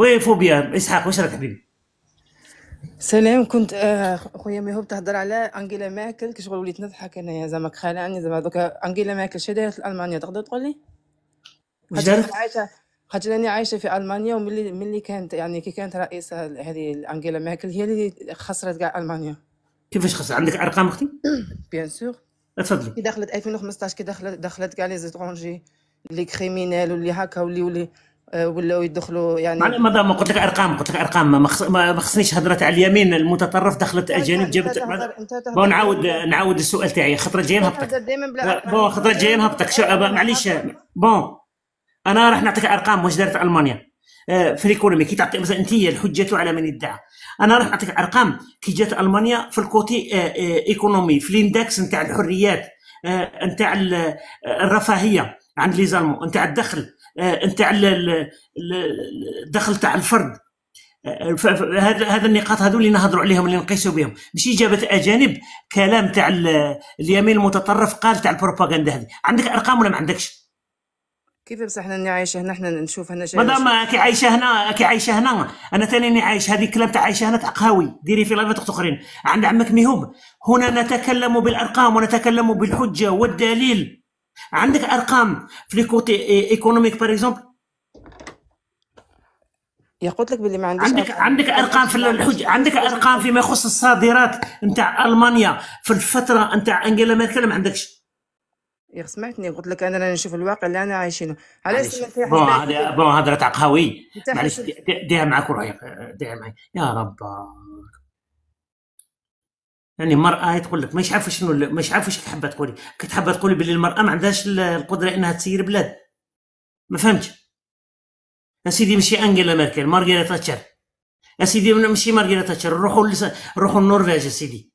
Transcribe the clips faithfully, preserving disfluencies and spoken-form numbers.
وي فوبيا اسحاق، واش راك حبيبي؟ سلام. كنت آه، خويا ميهوب تهضر على انجيلا ماكل، كي شغل وليت نضحك انايا زعما خلعني زعما دوكا انجيلا ماكل شي دايره في المانيا، تقدر تقول لي؟ واش خاطر راني دارت؟ عايشه خاطر راني عايشه في المانيا، وملي ملي كانت يعني كي كانت رئيسه هذه انجيلا ماكل هي اللي خسرت كاع المانيا. كيفاش خسر؟ عندك ارقام اختي؟ بيان سور. تفضلي. كي دخلت ألفين وخمسطاش، كي دخلت دخلت كاع لي زيترونجي لي كريمينال واللي هكا واللي ولي آه، ولاو يدخلوا يعني. معنى ما ما قلت لك ارقام، قلت لك ارقام، ما خص- ما ما خصنيش هضره على اليمين المتطرف دخلت انت اجانب انت جابت تهضر ماذا؟ انت بون تهضر نعاود دائما بلا نعاود السؤال تاعي، خطره جاي انت نهبطك. تهضر دائما بلا أه، ارقام. بون خطره جاي نهبطك، شو أه، معليش. بون انا راح نعطيك ارقام واش دارت المانيا أه، في الايكونومي. كي تعطي مثلا انت الحجه على من ادعى، انا راح نعطيك ارقام كي جات المانيا في الكوتي أه، أه، ايكونومي، في الاندكس نتاع الحريات، أه، نتاع ال- أه، الرفاهيه عند لي زالمون، نتاع الدخل، أه، نتاع ال- ال- ال- الدخل تاع الفرد. ف- ف- هذا هذا النقاط هذو اللي نهضروا عليهم، اللي نقيسوا بهم، ماشي جابت اجانب كلام تاع ال- اليمين المتطرف قال تاع البروباغندا هذه. عندك ارقام ولا ما عندكش؟ كيف بصح حنا اللي عايشه هنا، حنا نشوف هنا شي شي- مادام كي عايشه هنا، كي عايشه هنا، انا ثاني عايش هذه الكلام تاع عايشه هنا تاع قهاوي، ديري في لايفات اخرين عند عمك ميهوب. هنا نتكلم بالارقام ونتكلم بالحجه والدليل. عندك ارقام في لي كوتي ايكونوميك باغ اكزومبل؟ يا قلت لك باللي ما عنديش عندك ارقام، عندك ما ارقام عنديش في ما عنديش الحج، ما عنديش عندك كيفاش ارقام نقول. فيما يخص الصادرات نتاع المانيا في الفتره نتاع انجيلا ميركل؟ ما عندكش؟ يا سمعتني، قلت لك انا راني نشوف الواقع اللي انا عايشينه. علاش معليش. ما انت بون حسبات هذا بون هذا تاع قهوي. انت معليش حسب. دي- دي- ديها معك وروحي، ديها معي يا رب. يعني المرأة تقول لك مش عارفة شنو، مش عارفة واش حابة تقولي. كنت حابة تقولي باللي المرأة ما عندهاش القدرة انها تسير بلاد. ما فهمتش يا سيدي. ماشي انجيلا ميركل، مارغريت تاتشر يا سيدي، ماشي مارغريت تاتشر. روحوا لس... روحوا النرويج يا سيدي،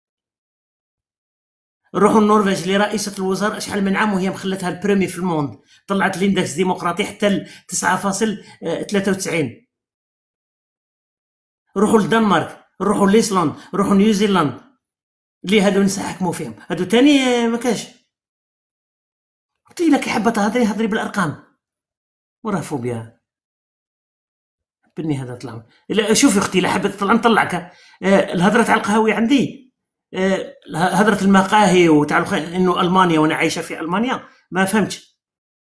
روحوا النرويج اللي رئيسة الوزراء شحال من عام وهي مخلتها البريمي في الموند، طلعت الاندكس ديمقراطي حتى ل تسعة فاصلة ثلاثة وتسعين. روحوا للدنمارك، روحوا لايسلاند، روحوا نيوزيلاند اللي هادو الناس حكموا فيهم، هادو تاني ما كاش. قلت لك حابه تهضري هضري بالارقام، وراه فوبيا بني هذا طلع. لا شوفي اختي، لا حبيت تطلع نطلعك. آه، الهضره تاع القهاوي عندي، آه، هضره المقاهي وتاع الخ- انه المانيا وانا عايشه في المانيا، ما فهمتش.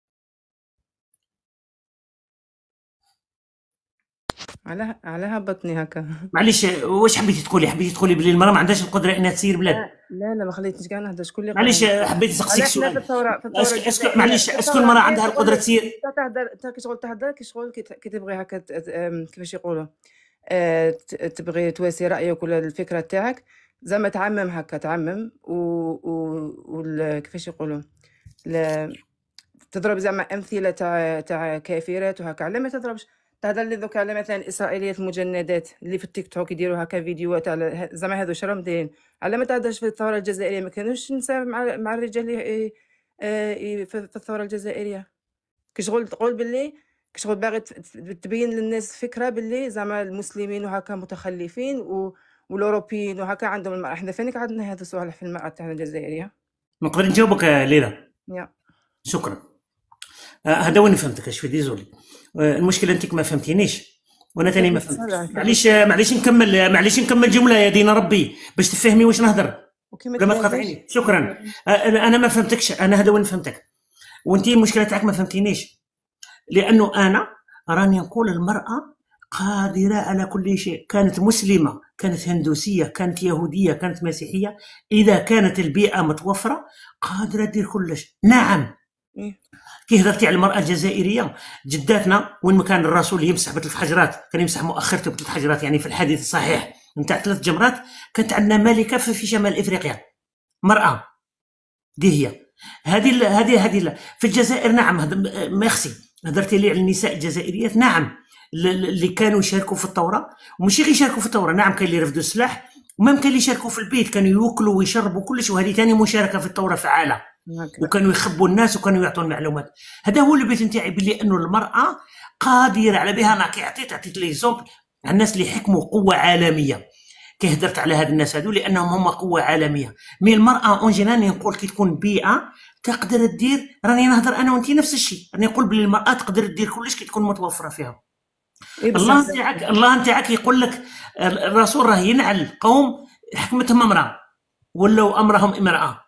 على على هبطني هكا. معليش، واش حبيتي تقولي؟ حبيتي تقولي بلي المراه ما عندهاش القدره انها تسير بلاد؟ لا لا لا، ما خليتنيش كاع نهضر. شكون اللي قال معليش، هذا؟ آه، حبيت نسقسيك على حنا في سؤال. الثوره في الثوره اسكو اسكو الجزائريه معليش، في اسكو الثوره المراه غير عندها تقول القدره لك. تسير؟ انت تهضر، انت كي شغل تهضر كي شغل كي ت- كي تبغي هكا ت- ت- أم، كيفاش يقولوا، آه، ت- تبغي تواسي رايك ولا الفكره تاعك، زعما تعمم هكا تعمم و, و... وال... كيفاش يقولوا، ل... تضرب زعما امثله تاع تاع كافرات وهكا. على ما تضربش تهضر لي دوكا على مثلا الاسرائيليات المجندات اللي في التيك توك يديروا هكا فيديوهات على ه- زعما هذو شراهم دايرين. على ما تهضرش في الثوره الجزائريه، ما كانوش نساء مع مع الرجال ي- ي- آه، ي- في في الثوره الجزائريه. كشغل تقول باللي كشغل باغي ت- ت- تبين للناس فكره باللي زعما المسلمين وهكا متخلفين و والاوروبيين وهكا عندهم المرأة. احنا فينك عندنا هذا السؤال في المرأة تاعنا الجزائريه. نقدر نجاوبك يا ليلى؟ يا شكرا. آه، هذا وين فهمتك شوي ديزولي. آه، المشكله انت ما فهمتينيش وانا ثاني ما كيفاش فهمتكش. تصرع كيفاش معليش، آه، معليش نكمل، معليش نكمل جمله يا دين ربي باش تفهمي واش نهضر، وكي ما ولا ما تبانش تقاطعيني. ما شكرا. تبانش. آه، انا أنا ما فهمتكش، انا هذا وين فهمتك، وانت المشكله تاعك ما فهمتينيش. لانه انا راني نقول المراه قادره على كل شيء، كانت مسلمه، كانت هندوسيه، كانت يهوديه، كانت مسيحيه، اذا كانت البيئه متوفره قادره دير كلش. نعم. إيه. كي هضرتي على المراه الجزائريه، جداتنا وين ما كان الرسول يمسح بثلاث حجرات كان يمسح مؤخرته بثلاث حجرات، يعني في الحديث الصحيح نتاع ثلاث جمرات. كانت عندنا ملكه في في شمال افريقيا، مراه، دي هي. هذه ال- هذه هذه ال- في الجزائر. نعم هذا ميرسي. هضرتي لي على النساء الجزائريات. نعم، ل- ل- اللي كانوا يشاركوا في الثوره، وماشي غير يشاركوا في الثوره. نعم كاين اللي رفدوا السلاح، ومام كاين اللي يشاركوا في البيت، كانوا يوكلوا ويشربوا كلش، وهذه ثاني مشاركه في الثوره فعاله. هكذا. وكانوا يخبوا الناس وكانوا يعطوا المعلومات. هذا هو اللي بغيت نتاعي، باللي انه المراه قادره على بها. انا كي عطيت عطيت لي زومبل على الناس اللي حكموا قوه عالميه، كي هدرت على هاد الناس هادو لانهم هما قوه عالميه. مي المراه اون جينيرال نقول كي تكون بيئه تقدر دير، راني نهضر انا وانت نفس الشيء، راني نقول بلي المراه تقدر دير كلش كي تكون متوفره فيها. اي بصح الله زعما نتاعك الله نتاعك يقول لك الرسول راه ينعل قوم حكمتهم امراه ولو امرهم امراه.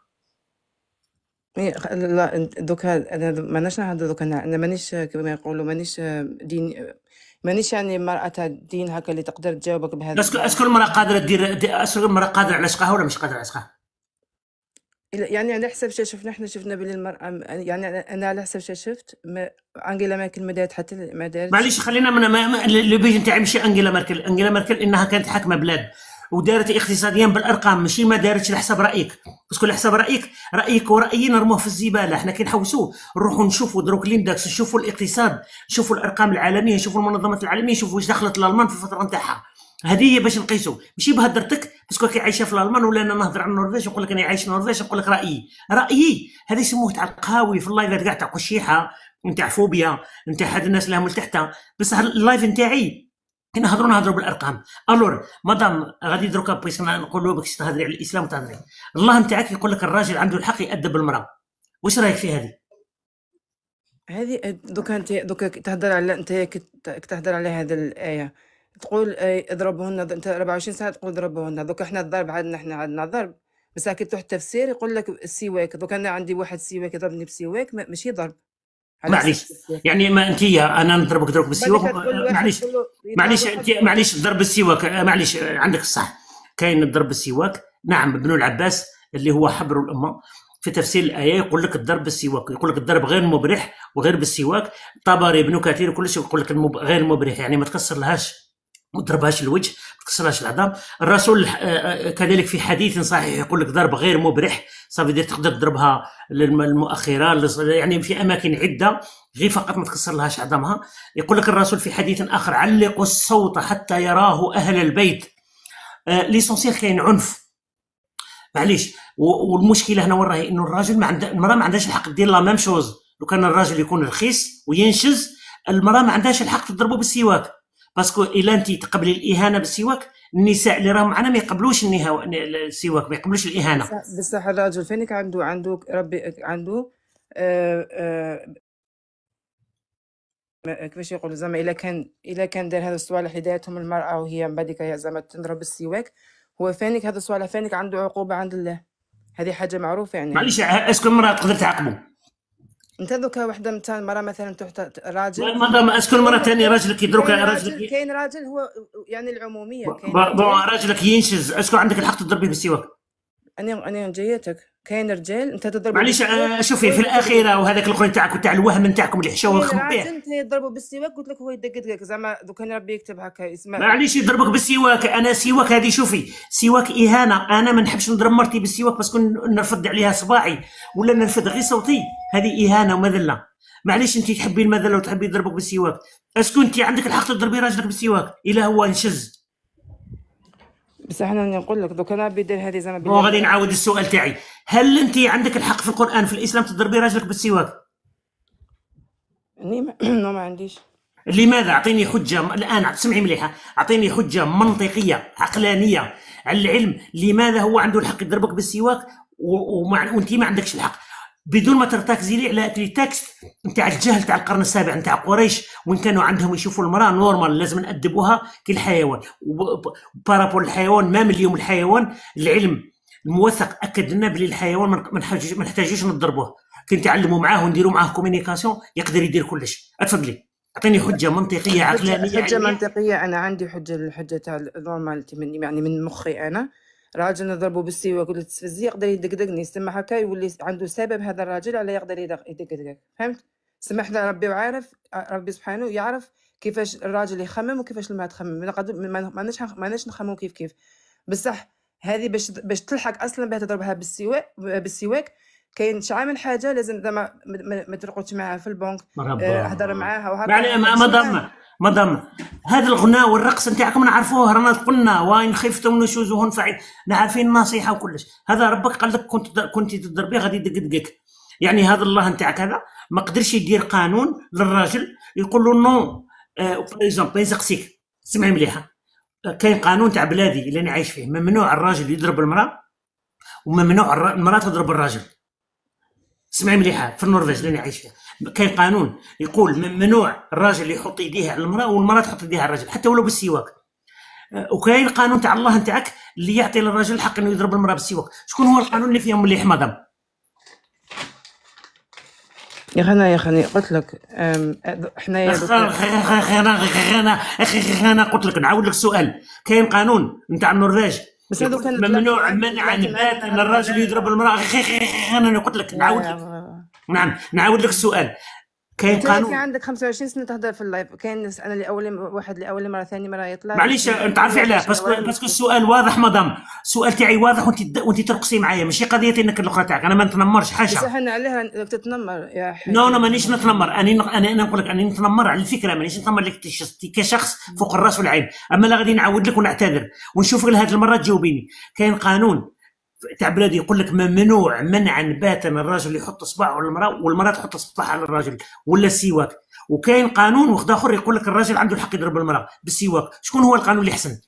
إيه خ- لا انت- دوكا انا د- ماناش نهضر دوكا انا أنا مانيش كما يقولوا مانيش دين، مانيش يعني مرأة تاع الدين هكا اللي تقدر تجاوبك بهذا اسكو بهذا اسكو المراه قادره دير دي- اسكو المراه قادره على عشقها ولا مش قادره على عشقها؟ إلا- يعني على حسب شا شفنا احنا شفنا بلي المرأة م- يعني انا أنا على حسب شا شفت ما انجيلا ماكل ما دارت حتى ما دارتش. معليش خلينا من ما ما- اللي بيجي نتاعي ماشي انجيلا ميركل. انجيلا ميركل انها كانت حاكمه بلاد ودارت اقتصاديا بالارقام، ماشي ما دارتش لحساب رايك. باسكو لحساب رايك رايك ورايي نرموه في الزباله. احنا كي نحوسوا نروحوا نشوفوا دروك الاندكس، نشوفوا الاقتصاد، نشوفوا الارقام العالميه، نشوفوا المنظمات العالميه، نشوفوا واش دخلت الالمان في الفتره نتاعها. هذه هي باش نقيسوا، ماشي بهدرتك باسكو كي عايشه في الالمان ولا انا نهضر عن النرويج نقول لك انا عايش في النرويج نقول لك رايي. رايي هذا يسموه تاع القهاوي في اللايفات كاع تاع قشيحه نتاع فوبيا نتاع هاد الناس اللي هم لتحتها. بصح اللايف نتاعي كي نهضروا نهضروا بالارقام. الور مادام غادي دروكا بغيت نقولوا باش تهضري على الاسلام وتهضري، الله نتاعك يقول لك الراجل عنده الحق يأدب المراه. واش رايك في هذه؟ هذه دوكا انت دوكا كي تهضر على انت كي ت- كي تهضر على هذه الآية تقول آه، اضربوهن انت أربعة وعشرين ساعة تقول اضربوهن. دوكا احنا الضرب عندنا احنا عندنا ضرب، بس كي تروح التفسير يقول لك السواك. دوكا انا عندي واحد سواك يضربني بسواك ما- ماشي ضرب على حسب معليش التفسير. يعني ما انت انا نضربك دروك بالسواك. بعدك تقول واحد معليش تقول له يضرب معليش واحد انت يضرب معليش الضرب بالسواك. معليش عندك الصح، كاين الضرب بالسواك. نعم ابن العباس اللي هو حبر الامه في تفسير الايه يقول لك الضرب بالسواك، يقول لك الضرب غير مبرح وغير بالسواك. طبري ابن كثير كل شيء يقول لك المب... غير مبرح، يعني ما تكسر لهاش ما تضربهاش الوجه، ما تكسرهاش العظام. الرسول آه، آه، كذلك في حديث صحيح يقول لك ضرب غير مبرح، صافي تقدر تضربها للمؤخره للص- يعني في اماكن عده غير فقط ما تكسر لهاش عظامها. يقول لك الرسول في حديث اخر علقوا الصوت حتى يراه اهل البيت. آه، ليسونسيال كاين عنف. معليش و- والمشكله هنا وين راهي؟ انه الراجل ما عنده المراه ما عندهاش الحق دير لا ميم شوز. لو كان الراجل يكون رخيص وينشز، المراه ما عندهاش الحق تضربه بالسواك. باسكو الا انت تقبلي الاهانه بالسواك، النساء اللي راهم معنا ما يقبلوش النها- السواك، ما يقبلوش الاهانه. بصح بصح الراجل فينك عنده عنده ربي عنده آه آه ما- كيفاش يقولوا زعما الا كان الا كان دار هذا الصوالح اللي دارتهم المرأة وهي من بعد كي زعما تضرب السواك، هو فانك هذا الصوالح فانك عنده عقوبة عند الله. هذه حاجة معروفة يعني هذه. معليش اسكو المراه تقدر تعاقبه؟ انت دوكا وحدة متاع المرأة مثلا تحت راجل، مادام اسكو المراه كاين ثاني راجلك يدروك كاين راجلك راجل كاين راجل هو يعني العمومية ب- كاين ب- رجال. راجلك ينشز، اسكو عندك الحق تضربيه بالسواك؟ انا انا جايتك كاين رجال انت تضربه معليش بالسواك آه، شوفي هو في يدقدقك. الاخيره وهذاك الاخرين تاعك وتاع الوهم نتاعكم اللي حشاوه كاين وخم راجل به. انت يضربه بالسواك قلت لك هو يدقدقك زعما دوكا انا ربي يكتب هكا يسمع. معليش يضربك بالسواك. انا سواك هذه شوفي سواك اهانه. انا ما نحبش نضرب مرتي بالسواك باسكو نرفد عليها صباعي ولا نرفد غير صوتي، هذه اهانه ومذله. معليش انت تحبي المذله وتحبي يضربك بالسواك، اسكو انت عندك الحق تضربي راجلك بالسواك الا هو نشز؟ بصح انا نقول لك دوكا انا ربي يدير هذه زعما بون غادي بالله. نعاود السؤال تاعي، هل انت عندك الحق في القران في الاسلام تضربي راجلك بالسواك؟ اني ما نو ما عنديش. لماذا؟ اعطيني حجه الان، سمعي مليحه، اعطيني حجه منطقيه عقلانيه على العلم لماذا هو عنده الحق يضربك بالسواك و- ومع وانت ما عندكش الحق، بدون ما ترتكزي لي على التكست نتاع الجهل تاع القرن السابع نتاع قريش، وين كانوا عندهم يشوفوا المراه نورمال لازم نأدبوها كالحيوان. وبارابول الحيوان ما من اليوم الحيوان العلم الموثق اكد لنا بلي الحيوان ما نحتاجوش ما نحتاجوش نضربوه، كي نتعلموا معاه ونديروا معاه كومينيكاسيون يقدر يدير كلش. اتفضلي اعطيني حجه منطقيه حجه عقلانيه حجه علميه. منطقيه انا عندي حجه الحجه تاع النورمال من يعني من مخي انا. راجل نضربه بالسواك ولا تستفزيه يقدر يدقدقني يسمى هكا يولي عنده سبب هذا الراجل على يقدر يدق- يدقدقك. فهمت؟ سمح لنا ربي وعارف ربي سبحانه يعرف كيفاش الراجل يخمم وكيفاش المرأة تخمم. ما نقدر- ما ماناش ماناش نخممو كيف كيف. بصح هذه باش باش تلحق اصلا بها تضربها بالسواك بالسواك كاين شحال من حاجه لازم زعما ما- ما ما ترقدش معاها في البنك. آه، هضر معاها وهكا يعني ما تمشي معاها. مضم مضم هذا الغناء والرقص نتاعكم نعرفوه، رانا قلنا وان خفتم نشوزهن فعل، عارفين النصيحه وكلش. هذا ربك قال لك كنت كنت تضربيه غادي يدقدقك. يعني هذا الله نتاعك هذا ما قدرش يدير قانون للراجل يقول له نو. باغ اكزومبل يسقسيك سمعي مليحه، آه، كاين قانون تاع بلادي اللي انا عايش فيه، ممنوع الراجل يضرب المراه وممنوع الر- المراه تضرب الراجل. اسمعي مليحه في النرويج اللي انا عايش فيها، كاين قانون يقول ممنوع الراجل يحط يديه على المراه والمراه تحط يديها على الراجل حتى ولو بالسواك. وكاين قانون تاع الله نتاعك اللي يعطي للراجل الحق انه يضرب المراه بالسواك. شكون هو القانون اللي فيهم مليح مدام؟ يا خنا يا خني قلت لك حنايا انا انا قلت لك نعاود لك السؤال. كاين قانون نتاع النرويج بس هذو كان ممنوع منعا باتا ان الراجل يضرب المراه. انا قلت لك نعاود لك. نعم نعاود لك السؤال. كاين قانون. عندك خمسة وعشرين سنه تهضر في اللايف. كاين انا لاول واحد لاول مره ثاني مره يطلع. معليش انت عارفه علاه باسكو باسكو السؤال واضح مدام. السؤال تاعي واضح وانت وانت ترقصي معايا ماشي قضيه انك الاخرى تاعك. انا ما نتنمرش حاشا. بس احنا عليها تتنمر يا حاج. نو نو مانيش نتنمر. انا انا انا نقول لك اني نتنمر على الفكره مانيش نتنمر لك كشخص فوق الراس والعين. اما لا غادي نعاود لك ونعتذر ونشوفك لهذه المره تجاوبيني. كاين قانون تاع بلادي يقول لك ممنوع منعا باتا الراجل يحط اصبعه على المراه والمراه تحط اصبعها على الراجل ولا السواك. وكاين قانون واحد اخر يقول لك الراجل عنده الحق يضرب المراه بالسواك. شكون هو القانون اللي احسن؟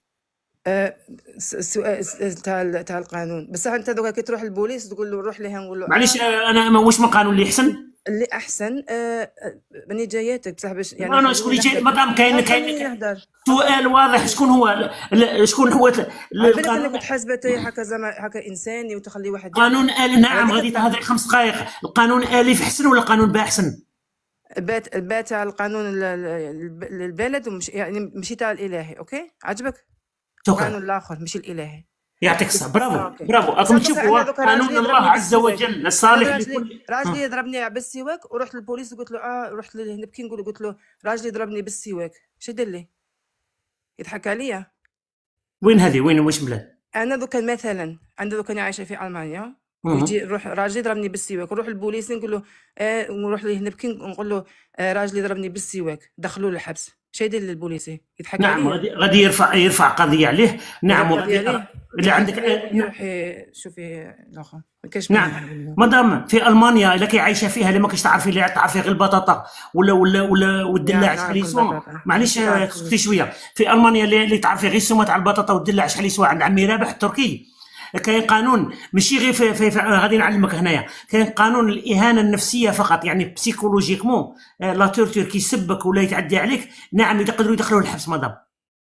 السؤال تاع تاع القانون. بس انت دوكا كي تروح للبوليس تقول له روح لها نقول له معليش انا واش من القانون اللي احسن؟ اللي احسن بني جاياتك بصح باش يعني انا شكون اللي جاي مدام كاين كاين سؤال واضح. شكون هو شكون هو القانون اللي تحاسبه هكا زعما هكا انساني وتخلي واحد قانون آلي؟ نعم غادي تهضر خمس دقائق. القانون آلي احسن ولا القانون با احسن؟ البات البات تاع القانون البلد ومش يعني ماشي تاع الالهي. اوكي عجبك؟ القانون الاخر ماشي الالهي. يعطيك الصحة. برافو برافو. راكم تشوفوا قانون الله عز وجل الصالح لكل. راجلي ضربني بالسواك ورحت للبوليس وقلت له اه رحت نبكي نقول قلت له راجلي ضربني بالسواك. اش دير لي؟ يضحك عليا. وين هذه وين واش بلاد؟ انا دوكا مثلا انا دوكا عايشه في المانيا ويجي نروح راجلي ضربني بالسواك نروح للبوليس نقول له آه نروح ليه نبكي نقول له آه راجلي ضربني بالسواك دخلوه للحبس. اش يدير للبوليسي؟ يضحك نعم عليا. غادي غادي يرفع يرفع قضيه عليه. نعم وغادي اللي عندك روحي شوفي الاخر ما كاينش. نعم مدام في المانيا الا كي عايشه فيها اللي ما كاينش تعرفي اللي تعرفي غير البطاطا ولا ولا ولا والدلاع شحال يسوى. معليش سكتي شويه. في المانيا اللي, اللي تعرفي غير السومه تاع البطاطا والدلاع شحال يسوى عند عمي رابح التركي. كاين قانون ماشي غير في, في, في غادي نعلمك هنايا. كاين قانون الاهانه النفسيه فقط يعني بسيكولوجيكمون لا تورتور كي يسبك ولا يتعدي عليك. نعم يقدروا يدخلوه الحبس مدام.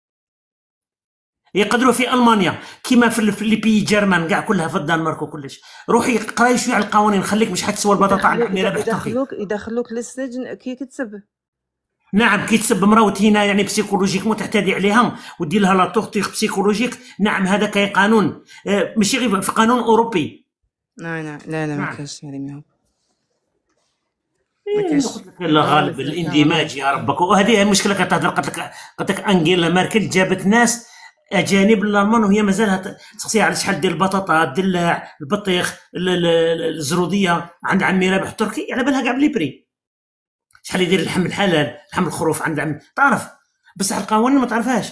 يقدروا في المانيا كيما في لي بي جيرمان كاع كلها في الدنمارك وكلش. روحي قراي شويه على القوانين خليك مش حتسوى البطاطا عند عمي رابح التركي. يدخلوك يدخلوك للسجن كي كتسب. نعم كي تسب مرا هنا يعني بسيكولوجيكمون تعتدي عليها ودير لها لا تورتيغ بسيكولوجيك. نعم هذا كاين قانون آه ماشي غير في قانون اوروبي. لا لا لا لا ما كاينش هذه ميهم. ما كاينش لا غالب الاندماج يا ربك. وهذه المشكله كتهضر قالت لك قالت لك انجيلا ماركل جابت ناس اجانب للالمان وهي مازالها تسقسيها على شحال ديال البطاطا الدلاع البطيخ الزروديه عند عمي رابح التركي على بالها كاع بلي بري. شحال يدير اللحم الحلال لحم الخروف عند عم تعرف بصح القوانين ما تعرفهاش.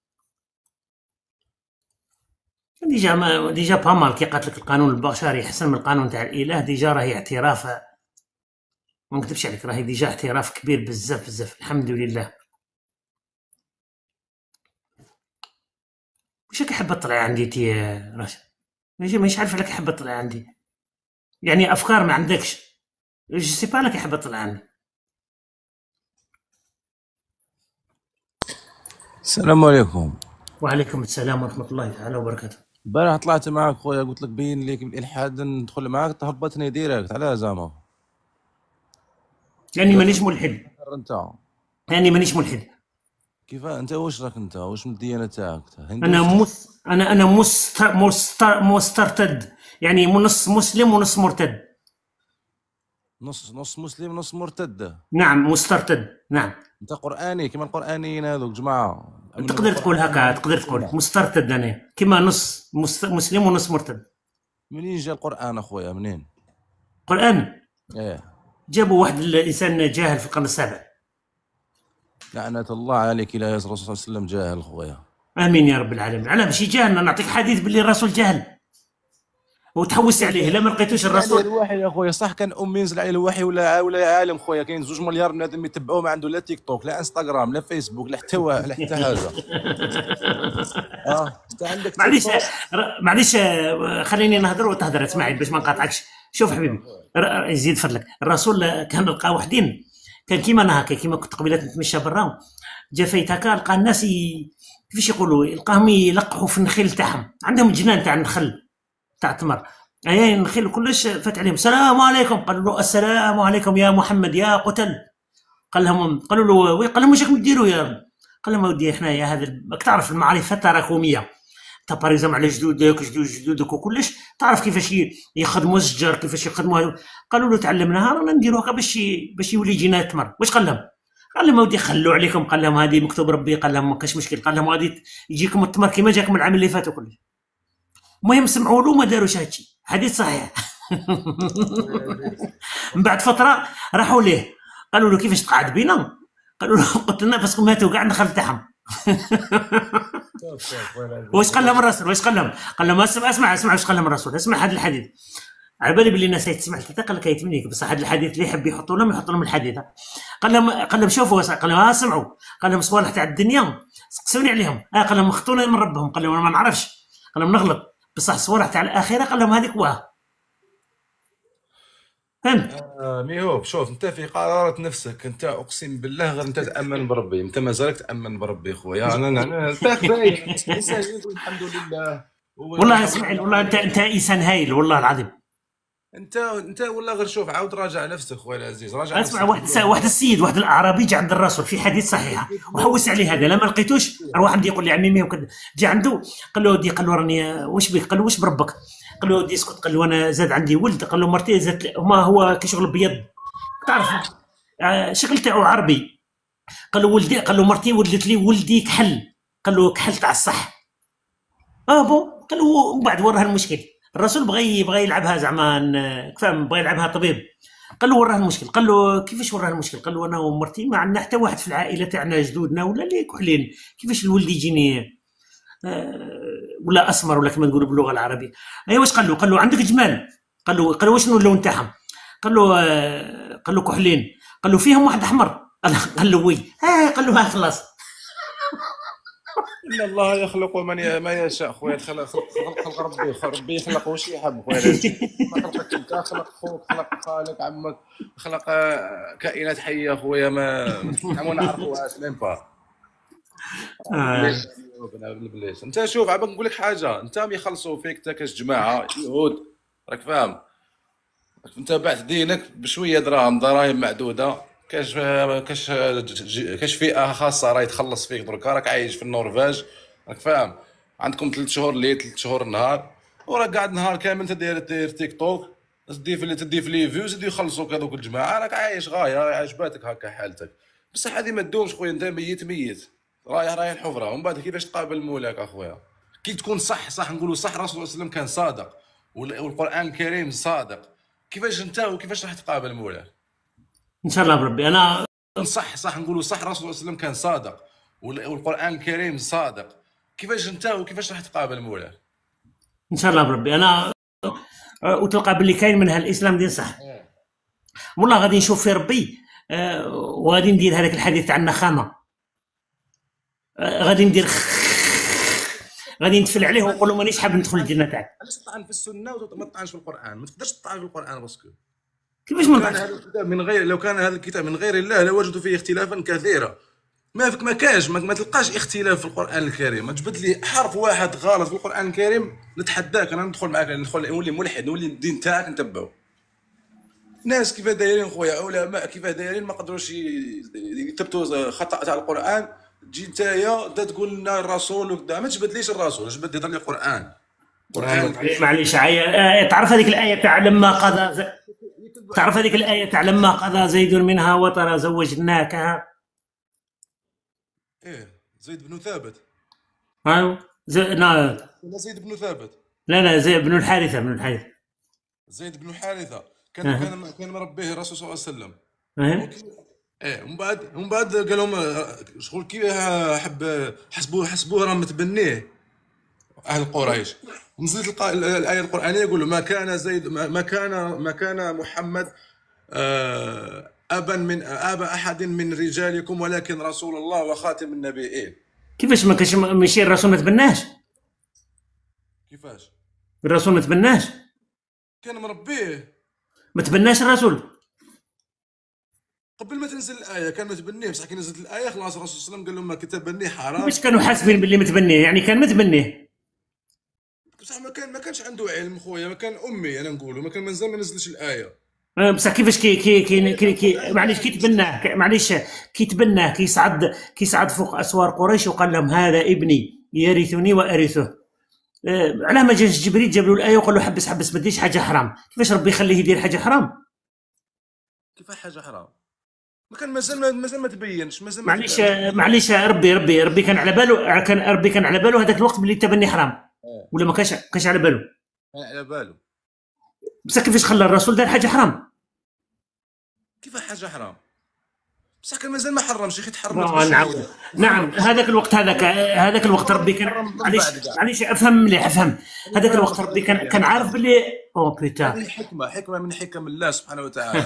ديجا ما ديجا بامال كي قالت لك القانون البشري احسن من القانون تاع الاله. ديجا راهي اعتراف ما نكذبش عليك راهي ديجا اعتراف كبير بزاف بزاف. الحمد لله. واش راك حابه تطلعي عندي تي راشد؟ ماشي ماشي عارف عليك حابه تطلعي عندي يعني افكار ما عندكش. جو سي با لك حابه تطلعي عندي. السلام عليكم. وعليكم السلام ورحمه الله تعالى وبركاته. البارح طلعت معك خويا قلت لك بين لي الالحاد ندخل معك تهبطني ديريكت على زعما يعني مانيش ملحد. انت يعني مانيش ملحد. كيف انت واش راك انت واش من الديانه تاعك؟ انا مس انا انا مست مست مسترتد يعني نص مسلم ونص مرتد. نص نص مسلم نص مرتد. نعم مسترتد. نعم انت قراني كيما القرانيين هذوك جماعه. تقدر تقول هكا تقدر تقول مسترتد انا كيما نص مسلم ونص مرتد. منين جا القران اخويا منين؟ القران ايه جابوا واحد الانسان جاهل في القرن السابع. لعنة الله عليك لا يا رسول الله صلى الله عليه وسلم جاهل خويا. امين يا رب العالمين. علاه ماشي جاهل نعطيك حديث باللي الرسول جاهل وتحوست عليه لا ما لقيتوش الرسول. الوحي يا خويا صح كان امي ينزل عليه الوحي ولا ولا عالم خويا. كاين زوج مليار بنادم يتبعوه ما عنده لا تيك توك لا انستغرام لا فيسبوك لا حتى لا حتى حاجه. اه انت عندك معليش معليش خليني نهضر وتهضر اسمعي باش ما نقاطعكش. شوف حبيبي، ر- ر- يزيد فضلك، الرسول كان لقى وحدين، كان كيما انا هكا، كيما كنت قبيله نتمشى برا، جا فايت هكا لقى الناس ي... كيفاش يقولوا، يلقاهم يلقحوا في النخيل تاعهم، عندهم جنان تاع النخل تاع التمر، ايا النخيل وكلش، فات عليهم السلام عليكم، قالوا له السلام عليكم يا محمد يا قتل، قال لهم، قالوا له وي، قال لهم واش راكم ديروا يا، قال لهم اودي حنايا هذا راك تعرف المعرفه التراكميه، تا باريزوم على جدودك جدود جدودك وكلش، تعرف كيفاش ي- يخدموا الشجر، كيفاش يخدموا هذو. قالوا له تعلمناها رانا نديروا هكا باش ي- باش يولي يجينا التمر. واش قال لهم؟ قال لهم اودي خلوا عليكم، قال لهم هذه مكتوب ربي، قال لهم ما كاش مشكل، قال لهم غادي يجيكم التمر كيما جاكم العام اللي فات وكلش. المهم سمعوا له ما داروش هادشي، حديث صحيح. من بعد فتره راحوا ليه، قالوا له كيفاش تقعد بينا؟ قالوا له قلت لنا باسكو ماتوا كاع النخل تاعهم. شوف شوف وين العزيز. واش قال لهم الرسول؟ واش قال لهم؟ قال لهم اسمع اسمع اسمع واش قال لهم الرسول، اسمع هذا الحديث، على بالي بلي الناس تسمع الكتاب قال لك يتمنيك، بصح هذا الحديث اللي يحب يحطوا لهم يحطوا لهم الحديث. قال لهم قال لهم شوفوا، قال لهم ها سمعوا، قال لهم صوالح تاع الدنيا سقسوني عليهم، اه قال لهم خطونا من ربهم، قال لهم انا ما نعرفش، قال لهم نغلط، بصح صوالح تاع الاخره قال لهم هذيك واه. فهمت؟ آه ميهوب، شوف انت في قرارة نفسك، انت اقسم بالله غير انت تامن بربي، انت مازالك تامن بربي خويا. انا انا انت باين انسان يقول الحمد لله. والله اسماعيل، والله انت انت انسان هايل والله العظيم. انت انت والله غير شوف، عاود راجع نفسك خويا العزيز، راجع اسمع، نفسك. واحد الس- واحد السيد، واحد الاعرابي جا عند الرسول في حديث صحيح وحوس عليه، هذا لا ما لقيتوش، روح عندي يقول لي عمي مي وكذا، جا عنده قال له ودي، قال له راني واش بك؟ قال له واش بربك؟ قال له ودي اسكت، قال له انا زاد عندي ولد، قال له مرتي زادت لي- ما هو كشغل بيض، تعرف آه، شغل تاعو عربي، قال له ولدي، قال له مرتي ولدت لي ولدي كحل، قال له كحل تاع الصح، اه بون، قال له ومن بعد وراه المشكل، الرسول بغى بغى يلعبها زعما ن- فاهم، بغى يلعبها طبيب، قال له وراه المشكل، قال له كيفاش وراه المشكل؟ قال له انا ومرتي ما عندنا حتى واحد في العائله تاعنا جدودنا ولا اللي كحلين، كيفاش الولد يجيني آه، ولا اسمر ولا كما نقولوا باللغه العربيه. اي واش قال له؟ قال له عندك جمال، قال له قال له واش اللون تاعهم؟ قال له آه، قال له كحلين، قال له فيهم واحد احمر، قال قال له وي، اه قال له ها خلاص. ان الله يخلق من ي... ما يشاء خويا، خلق خلق خلق خلق ربي، خلق ربي يخلق واش يحب خويا العزيز. ما خلقك انت، خلق خوك، خلق خالك، عمك، خلق آه، كائنات حيه خويا، ما ما نعرفوهاش ميم با. آه. بالبليس انت شوف، عباك نقول لك حاجه، انت ملي يخلصوا فيك انت كاش جماعه يهود، راك فاهم، انت بعت دينك بشويه دراهم، دراهم معدوده، كاش كاش كاش فئه خاصه راهي تخلص فيك دركا، راك عايش في النرويج، راك فاهم، عندكم ثلاث شهور ليل ثلاث شهور نهار، وراك قاعد نهار كامل تدير دير تيك توك، تدي في تدي في لي فيوز، يديو يخلصوك هذوك الجماعه، راك عايش غايه، عجباتك هكا حالتك، بصح هذه ما تدومش خويا، انت ميت ميت، رايح رايح الحفره، ومن بعد كيفاش تقابل مولاك اخويا؟ كي تكون صح صح نقولوا صح، الرسول صلى الله عليه وسلم كان صادق، وال- والقران الكريم صادق، كيفاش انت وكيفاش راح تقابل مولاك؟ ان شاء الله بربي انا صح صح نقولوا صح، الرسول صلى الله عليه وسلم كان صادق، وال- والقران الكريم صادق، كيفاش انت وكيفاش راح تقابل مولاك؟ ان شاء الله بربي انا آه، وتلقى باللي كاين منها الاسلام دين صح، والله غادي نشوف في ربي آه، وغادي ندير هذاك الحديث تاع النخامه، آه، غادي ندير غادي نتفل عليه ونقول له مانيش حاب ندخل الجنه تاعك. علاش تطعن في السنه وما تطعنش في القران؟ ما تقدرش تطعن في القران باسكو كيفاش لو ما كان نطعش؟ هذا الكتاب من غير لو كان هذا الكتاب من غير الله لوجدوا فيه اختلافا كثيرا. ما فيك ما كاش ما, ما تلقاش اختلاف في القران الكريم. ما تجبد لي حرف واحد غلط في القران الكريم نتحداك، انا ندخل معاك، ندخل نولي ملحد، نولي الدين تاعك نتبعو. ناس كيف دايرين خويا، علماء كيف دايرين ما قدروش ي- يثبتوا خطا تاع القران، تجي نتايا تقول لنا الرسول وكذا، ما تجبدليش الرسول، جبد لي القران. القران معليش عاية، آه، تعرف هذيك الايه تاع لما قضى ز... تعرف هذيك الايه تاع لما قضى زيد منها وطرا زوجناكها؟ ايه زيد بن ثابت ها ز... لا ولا زيد بن ثابت؟ لا لا زي بن الحارثه، بن الحارثه. زيد بن حارثه كان أه. كان كان مربيه الرسول صلى الله عليه وسلم. فاهم؟ ايه ومن بعد ومن بعد قال لهم آه، شغل كي حب حسبوه حسبوه راه متبنيه اهل قريش. نزلت الق- الايه القرانيه يقول له ما كان زيد ما ما كان ما كان محمد آه، ابا من ابا احد من رجالكم ولكن رسول الله وخاتم النبيين. كيفاش ما كاش ماشي الرسول ما تبناش؟ كيفاش؟ الرسول ما تبناش؟ كان مربيه ما تبناش الرسول. قبل ما تنزل الايه كان متبنيه، بصح كي نزلت الايه خلاص الرسول صلى الله عليه وسلم قال لهم ما كتبنيه حرام. باش كانوا حاسبين باللي متبنيه، يعني كان متبنيه. بصح ما كان ما كانش عنده علم خويا، ما كان امي انا نقولوا، ما كان مازال ما نزلش الايه. آه، بصح كيفاش كي كي كي, كي, كي معليش كي تبناه كي- معليش كي تبناه كيصعد كيصعد فوق اسوار قريش وقال لهم هذا ابني يرثني وارثه. آه، علاه ما جاش جبريل جاب له الايه وقال له حبس حبس ما ديرش حاجه حرام؟ كيفاش ربي يخليه يدير حاجه حرام؟ كيف حاجه حرام؟ ما كان مازال ما مازال ما تبينش، مازال ما معليش تبانش. آه، معليش آه، ربي ربي ربي كان على باله، كان ربي كان على باله هذاك الوقت باللي التبني حرام، آه، ولا ما كانش كانش على باله؟ كان على باله. بصح كيفاش خلى الرسول دار حاجه حرام؟ كيف حاجه حرام؟ بصح كان مازال ما حرمش، يا اخي تحرمت آه، بشويه. نعاود نعم هذاك الوقت هذاك هذاك الوقت ربي كان حرم من معليش بعد كاع. معليش افهم مليح افهم هذاك الوقت ربي كان كان عارف باللي او بيتا. هذه حكمه حكمه من حكم الله سبحانه وتعالى.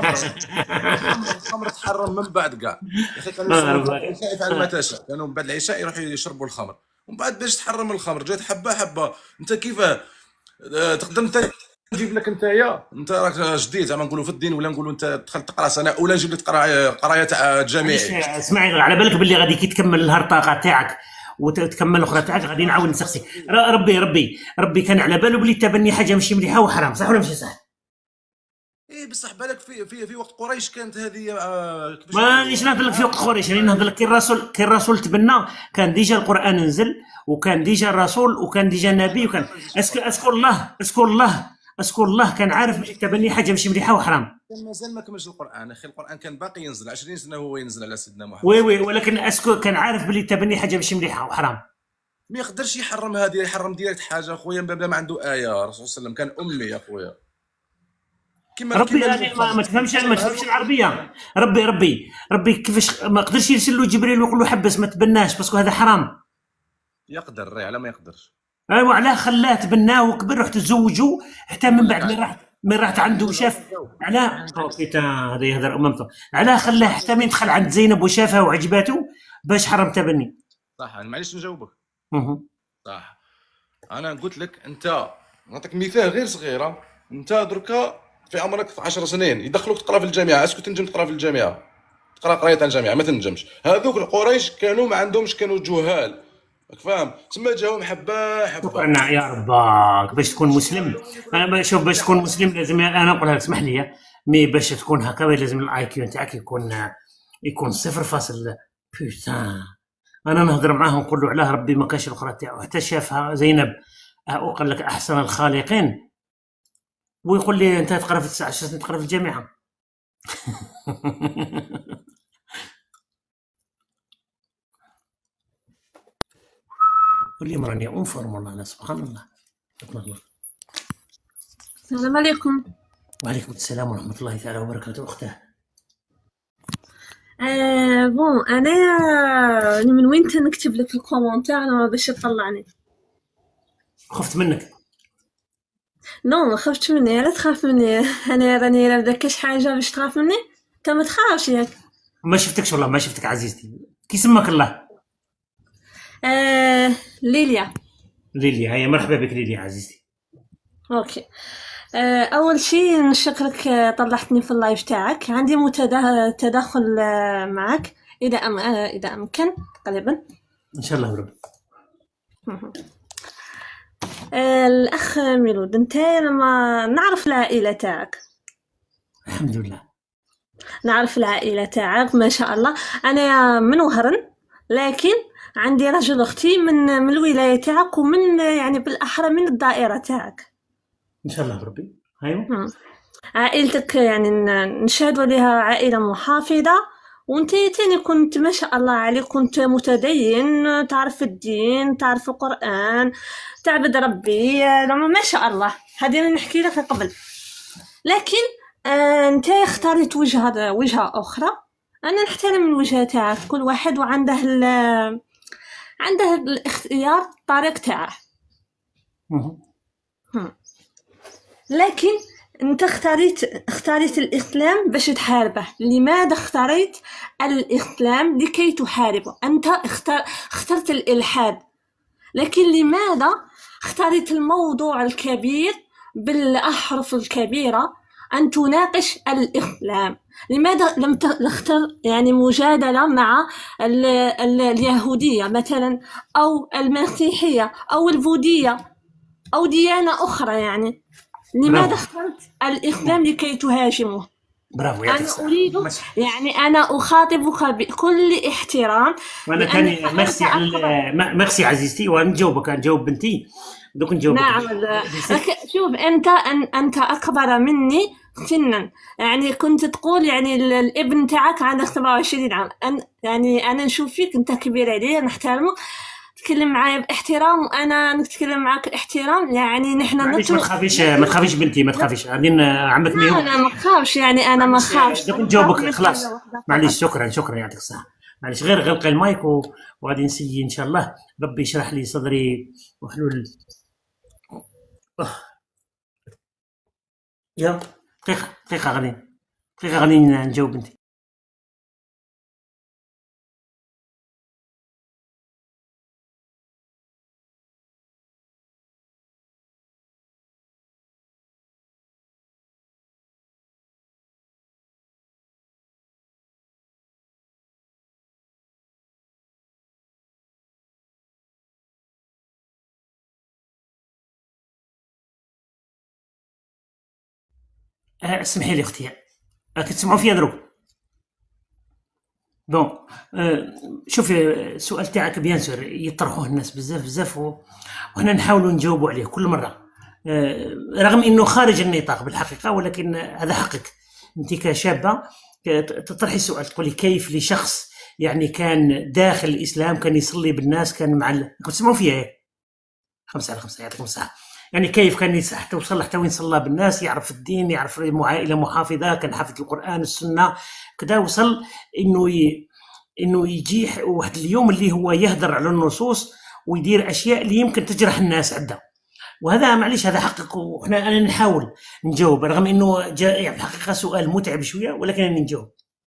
الخمر الخمر تحرم من بعد كاع، يا اخي كانوا آه، يصلوا بعد ربي. العشاء يفعل ما تشاء، كانوا بعد العشاء يروحوا يشربوا الخمر، ومن بعد باش تحرم الخمر جات حبه حبه. انت كيفاه آه، تقدر انت نجيب لك انتيا، انت راك جديد زعما نقولوا في الدين، ولا نقولوا انت دخلت تقرا سنه اولى نجيب لك قرايه قرايه تاع معليش جامعي. اسمعي على بالك باللي غادي كي تكمل الهرطقه تاعك وتكمل الاخرى تاعك غادي نعاود نسقسيك. ر- ربي ربي ربي كان على باله باللي التبني حاجه ماشي مليحه وحرام، صح ولا ماشي صح؟ ايه بصح بالك في في في وقت قريش كانت هذه آه، كيفاش مانيش نقولوا نهضر لك في وقت قريش، راني نهضر لك كي الرسول كي الرسول تبنى كان ديجا القران نزل، وكان ديجا الرسول، وكان ديجا النبي، وكان اسكو اسكو الله اسكو الله اسكو الله كان عارف بلي التبني حاجه ماشي مليحه وحرام. كان مازال ما كملش القران اخي، القران كان باقي ينزل عشرين سنه هو ينزل على سيدنا محمد. وي وي ولكن اسكو كان عارف بلي التبني حاجه ماشي مليحه وحرام؟ ما يقدرش يحرم هذه، يحرم ديريكت حاجه خويا بلا ما عنده ايه. الرسول صلى الله عليه وسلم كان امي يا خويا. كيما ربي كيما يعني ما, ما تفهمش ما تفهمش العربيه. ربي ربي ربي كيفاش ما قدرش يرسل له جبريل ويقول له حبس ما تبناش باسكو هذا حرام؟ يقدر راه على ما يقدرش. ايوا علاه خلاه تبناه وكبر رحت تزوجوا حتى من بعد من رحت من رحت عنده وشاف علاه اوكيتا هذا يهضر امامته علاه خلاه حتى من دخل عند زينب وشافها وعجباته باش حرم تبني. صح انا معليش نجاوبك. مهم. صح انا قلت لك انت نعطيك مثال غير صغيره. انت دركا في عمرك عشر سنين يدخلوك تقرا في الجامعه، اسكو تنجم تقرا في الجامعه؟ تقرا قرايه تاع الجامعه ما تنجمش. هذوك القريش كانوا ما عندهمش، كانوا جهال، راك فاهم؟ تسمى جاهم حبه حبه. شكرا يا ربك باش تكون مسلم. انا شوف باش تكون مسلم لازم انا نقولها لك اسمح لي مي باش تكون هكا لازم الاي كيو نتاعك يكون يكون صفر فاصل بوتان. انا نهضر معاه نقول له علاه ربي ما كانش الاخرى تاعو حتى شافها زينب وقال لك احسن الخالقين ويقول لي انت تقرا في تسعة عشر سنين تقرا في الجامعه. واليوم راني انفورم والله انا سبحان الله. سبحان الله. السلام عليكم. وعليكم السلام ورحمه الله تعالى وبركاته اختاه. آه بون انا من وين تنكتب لك الكومونتير انا باش يطلعني. خفت منك. نو ما خفتش مني، لا تخاف مني. انا راني لا بدكش حاجه باش تخاف مني، انت ما تخافش ياك. ما شفتكش والله ما شفتك عزيزتي. كي سماك الله؟ آه ليليا. ليليا هيا مرحبا بك ليليا عزيزتي. اوكي. آه اول شيء نشكرك آه، طلعتني في اللايف تاعك. عندي متدا- تداخل آه، معك اذا أم... آه، اذا امكن قريبا ان شاء الله رب. آه، الاخ ميلود، انت لما نعرف العائله تاعك الحمد لله. نعرف العائلة تاعك ما شاء الله. أنا من وهرن، لكن عندي رجل أختي من من الولاية تاعك، ومن يعني بالأحرى من الدائرة تاعك. ان شاء الله ربي. ايوه مم. عائلتك يعني ن- نشهدوا لها عائلة محافظة، وانت تاني كنت ما شاء الله عليك، كنت متدين، تعرف الدين، تعرف القرآن، تعبد ربي، لما ما شاء الله. هذه أنا نحكي لك قبل، لكن آه، انت اختاريت وجهة وجهة أخرى. أنا نحترم الوجهة تاعك، كل واحد وعنده ال عنده الاختيار الطريق تاعه. مهم. هم. لكن انت اختاريت اختاريت الإسلام باش تحاربه. لماذا اختاريت الإسلام لكي تحاربه؟ أنت اختار اخترت الإلحاد، لكن لماذا اختاريت الموضوع الكبير بالأحرف الكبيرة أن تناقش الإسلام. لماذا لم تختر يعني مجادلة مع ال ال اليهودية مثلا، أو المسيحية، أو البوذية، أو ديانة أخرى؟ يعني لماذا برافو اخترت الإسلام لكي تهاجمه؟ برافو، يعطيك أنا الصحة. أريد، ماشي. يعني أنا أخاطبك بكل احترام، وانا لأنك تاني أنت ميرسي على أكبر. ال- م- ميرسي عزيزتي، ونجاوبك نجاوب بنتي دوك نجاوبك. نعم، لك- شوف أنت أن أنت أكبر مني سنا، يعني كنت تقول يعني ال- الابن تاعك عنده سبعة وعشرين عام. أن يعني أنا نشوف فيك أنت كبير عليا، نحترمك، تكلم معايا باحترام وأنا نتكلم معاك باحترام. يعني نحن معليش ما نترك تخافيش ما تخافيش بنتي، ما تخافيش. غادي عمك ميو. أنا ما خافش، يعني أنا ما خافش، دوك أنا نجاوبك خاف من خلاص. حاجة واحدة معليش، فقط. شكرا شكرا، يعطيك الصحة. معليش غير غلقي المايك و- وغادي نسيي ان شاء الله. ربي يشرح لي صدري وحلول. أوه. يلا دقيقة دقيقة غادي دقيقة غادي نجاوب بنتي. أه، اسمحي لي اختي، أه، كتسمعوا فيا دروك؟ بون. أه، شوفي السؤال تاعك بيان سور يطرحوه الناس بزاف بزاف و- وحنا نحاولوا نجاوبوا عليه كل مره، أه، رغم انه خارج النطاق بالحقيقه، ولكن هذا حقك انت كشابه. ك- تطرحي السؤال تقولي كيف لشخص يعني كان داخل الاسلام، كان يصلي بالناس، كان مع ال... كنت تسمعوا فيا إيه؟ خمسة على خمسة، يعطيكم الصحة. يعني كيف كان يس- حتى وصل حتى وين صلى بالناس، يعرف الدين، يعرف عائلة محافظة، كان حافظ القرآن السنة كذا، وصل إنه ي... إنه يجي ح- واحد اليوم اللي هو يهدر على النصوص ويدير أشياء اللي يمكن تجرح الناس عندها. وهذا معليش هذا حقك، وإحنا أنا نحاول نجاوب، رغم إنه جاء يعني الحقيقة سؤال متعب شوية، ولكن أنا نجاوب.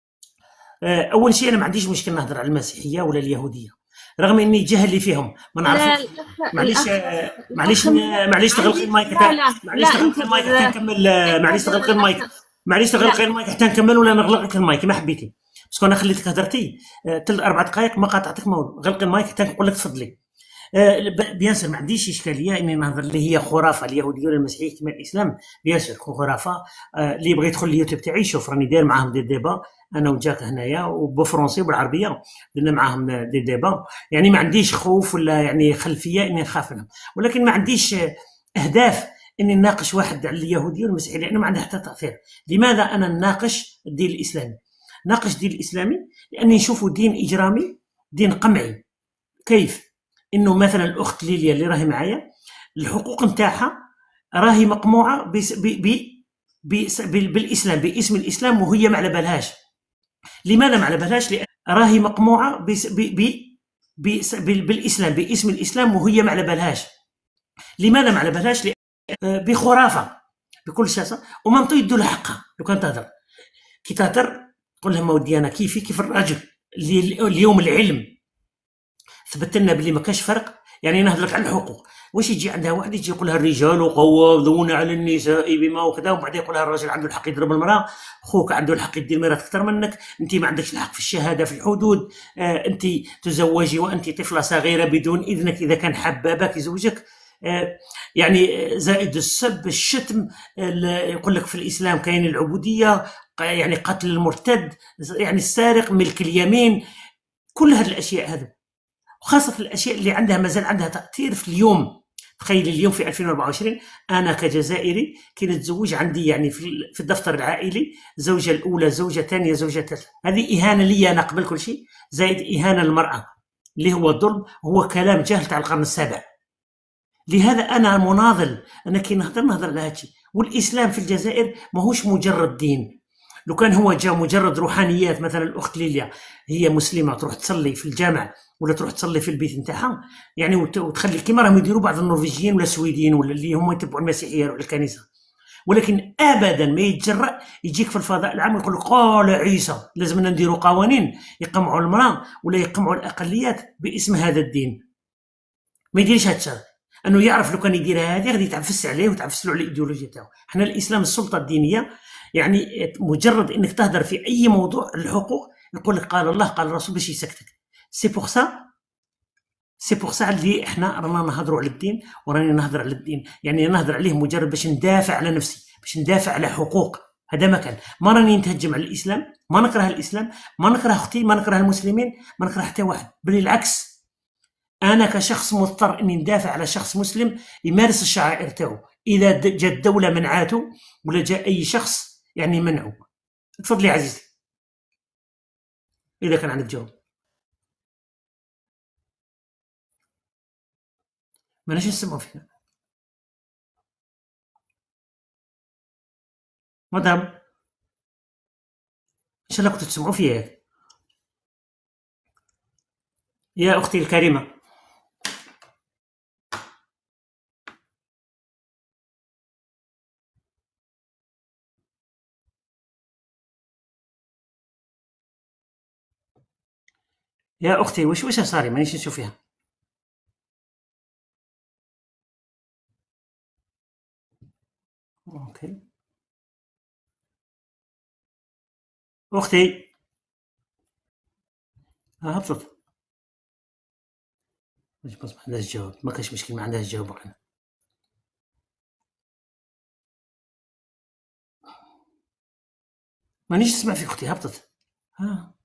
آه، أول شيء أنا ما عنديش مشكلة نهضر على المسيحية ولا اليهودية، رغم إني جاهل اللي فيهم ما لا، نعرفوش. الأخ معليش الأخ آه، معليش الأخ ن- معليش تغلقي عندي. المايك لا حتى لا معليش لا، أنت تغلقي المايك حتى بال نكمل. آه، أنت معليش تغلقي المايك بالأخ. معليش لا تغلقي المايك حتى نكمل، ولا نغلق لك المايك كما حبيتي. بس انا خليتك هدرتي آه، ثلاث اربع دقائق ما قاطعتك، ما والو. غلقي المايك حتى نقول لك تفضلي. آه، ب- بيان سور ما عنديش اشكاليه اني نهضر اللي هي خرافه اليهوديه ولا المسيحيه كما الاسلام. بيان سور خرافه. آه، اللي يبغى يدخل اليوتيوب تاعي يشوف، راني داير معاهم دي ديبا انا وجاك هنايا، وبالفرنسي وبالعربيه درنا معاهم دي ديبا. يعني ما عنديش خوف ولا يعني خلفيه اني نخاف منهم، ولكن ما عنديش آه، اهداف اني نناقش واحد على اليهوديه والمسيحيه، لانه ما عندها حتى تاثير. لماذا انا نناقش الدين الاسلامي؟ ناقش الدين الاسلامي لاني نشوفه دين اجرامي، دين قمعي. كيف؟ انه مثلا الاخت ليليا اللي راهي معايا، الحقوق نتاعها راهي مقموعه بس ب ب بس- بال- بالاسلام، باسم الاسلام، وهي ما على بالهاش. لماذا ما على بالهاش؟ لان راهي مقموعه بس ب ب بس- بال- بالاسلام، باسم الاسلام، وهي ما على بالهاش. لماذا ما على بالهاش؟ لأ- آه، بخرافه بكل شاسه، ومنطي يدوا لها حقها. لو كان تهدر كي تهدر تقول لهم ودي انا كيفي كيف الراجل اللي اليوم العلم ثبت لنا بلي ما كاش فرق. يعني نهضر لك على الحقوق، واش يجي عندها واحد يجي يقول لها الرجال قوامون على النساء بما وكذا، وبعدين يقول لها الراجل عنده الحق يضرب المراه، خوك عنده الحق يدير مرات اكثر منك، انت ما عندكش الحق في الشهاده في الحدود، آه انت تزوجي وانت طفله صغيره بدون اذنك، اذا كان حبابك يزوجك. آه يعني زائد السب الشتم، ال- يقول لك في الاسلام كاين العبوديه، ق- يعني قتل المرتد، يعني السارق ملك اليمين، كل هذه الاشياء هذه، وخاصة الأشياء اللي عندها مازال عندها تأثير في اليوم. تخيل اليوم في ألفين وأربعة وعشرين أنا كجزائري كي نتزوج عندي يعني في في الدفتر العائلي زوجة الأولى، زوجة ثانية، زوجة ثالثة. هذه إهانة لي أنا قبل كل شيء، زائد إهانة للمرأة اللي هو ظلم، هو كلام جاهل تاع القرن السابع. لهذا أنا مناضل، أنا كي نهضر نهضر على هادشي. والإسلام في الجزائر ماهوش مجرد دين. لو كان هو جا مجرد روحانيات، مثلا الأخت ليليا هي مسلمة تروح تصلي في الجامع ولا تروح تصلي في البيت نتاعها، يعني وت- وتخلي كيما راهم يديروا بعض النرويجيين ولا السويديين ولا اللي هم يتبعوا المسيحيه يروحوا للكنيسه، ولكن ابدا ما يتجرأ يجيك في الفضاء العام ويقول لك قال عيسى لازمنا نديروا قوانين يقمعوا المراه ولا يقمعوا الاقليات باسم هذا الدين. ما يديرش هذا الشيء، انه يعرف لو كان يدير هذه غادي يتعفس عليه وتعفس له على الايديولوجيا تاعو. حنا الاسلام السلطه الدينيه يعني مجرد انك تهدر في اي موضوع الحقوق يقول لك قال الله قال الرسول باش يسكتك. سي بوغ سا سي بوغ سا اللي احنا رانا نهضروا على الدين وراني نهضر على الدين، يعني نهضر عليه مجرد باش ندافع على نفسي، باش ندافع على حقوق. هذا ما كان، ما راني نتهجم على الاسلام، ما نكره الاسلام، ما نكره اختي، ما نكره المسلمين، ما نكره حتى واحد، بل العكس. انا كشخص مضطر اني ندافع على شخص مسلم يمارس الشعائر تاعو. اذا جات الدوله منعاته ولا جاء اي شخص يعني منعه. تفضلي عزيزتي اذا كان عندك جواب. ماناش نسمعوا فيك مدام، ان شاء الله كنتوا تسمعوا فيا يا اختي الكريمه. يا اختي واش واش صاري مانيش نشوف فيها. اوكي اختي ها هبطت. بس ما عندهاش جواب، ما كاش مشكل، ما عندهاش جواب. انا مانيش نسمع فيك اختي، هبطت. ها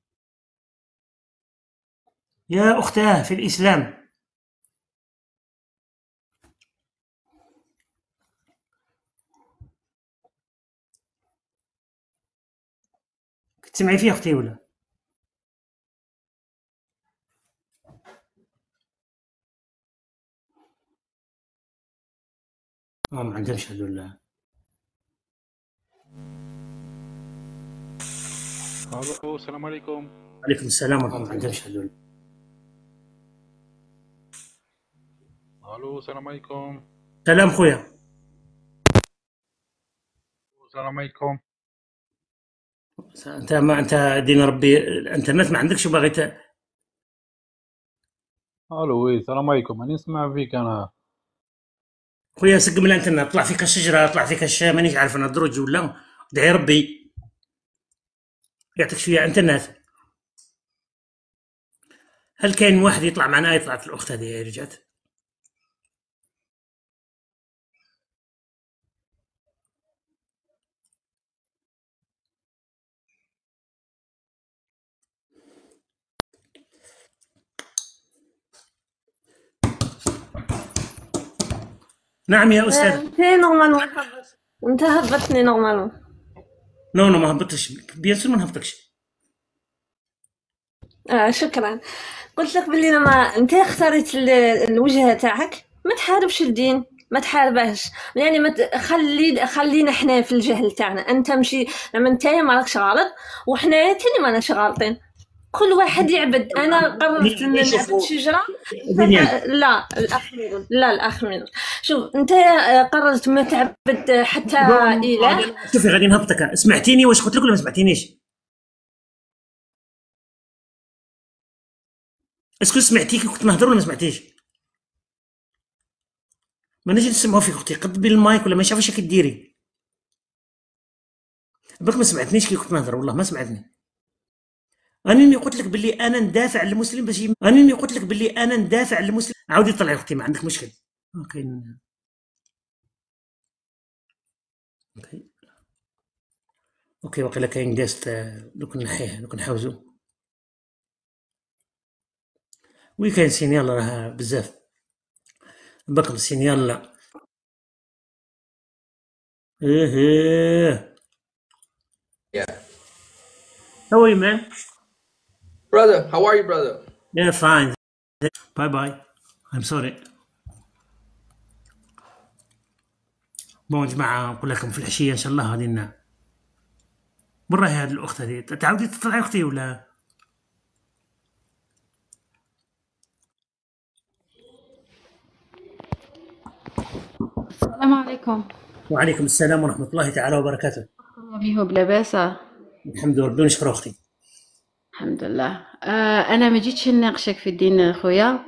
يا اختاه في الاسلام، تسمعي فيه اختي ولا؟ اه ما عندهمش هذول. الو السلام عليكم. عليكم السلام ورحمه الله. ما عندهمش هذول. الو السلام عليكم. سلام خويا. السلام عليكم. انت ما انت دين ربي الانترنت ما عندكش وباغي ت... الو وي السلام عليكم. راني نسمع فيك انا. خويا سق من الانترنت، طلع فيك الشجره، طلع فيك الشام، مانيش عارف انا الدروج ولا. دعي ربي يعطيك شويه انترنت. هل كاين واحد يطلع معنا؟ طلعت الاخت هذه رجعت. نعم يا استاذ. انت نورمالمون هبط، انت هبطني نورمالمون. نو نو ما هبطتش، بيان سور ما نهبطكش. آه شكرا. قلت لك بلي لما انت اختاريت ال- الوجهه تاعك ما تحاربش الدين، ما تحاربهش، يعني ما ت- خلي خلينا احنا في الجهل تاعنا. انت مشي لما انت ما راكش غلط وحنا تاني ما ناش غالطين، كل واحد يعبد. انا قررت ان نعبد شجره. دنيا. لا الاخ ميرون، لا الاخ ميرون. شوف انت قررت ما تعبد حتى اله. شوفي غادي نهبطك. سمعتيني واش قلت لك ولا ما سمعتينيش؟ اسكو سمعتي كي كنت نهضر ولا ما سمعتيش؟ ما نجي نسمعوا فيك اختي، قد بالمايك ولا ما شاف واش كديري. برك ما سمعتنيش كي كنت نهضر، والله ما سمعتني. انني قلت لك باللي انا ندافع على المسلم باش يم... انني قلت لك باللي انا ندافع على المسلم. عاودي طلعي اختي، ما عندك مشكل. اوكي اوكي اوكي وقيلا كاين جاست دوك نحيه دوك نحوزو. وي كاين سينيال راه بزاف باقي السينيال. لا ايه ايه. Yeah. How are you man? Brother, how are you, brother? Yeah, fine. Bye bye. I'm sorry. بون جماعة نقول لكم في العشية إن شاء الله غادي لنا. وين راهي هاد الأخت هذه؟ تعاودي تطلعي أختي ولا؟ السلام عليكم. وعليكم السلام ورحمة الله تعالى وبركاته. بيهو بلاباس. الحمد لله، ربي نشكر أختي. الحمد لله. آه انا ما جيتش نناقشك في الدين خويا.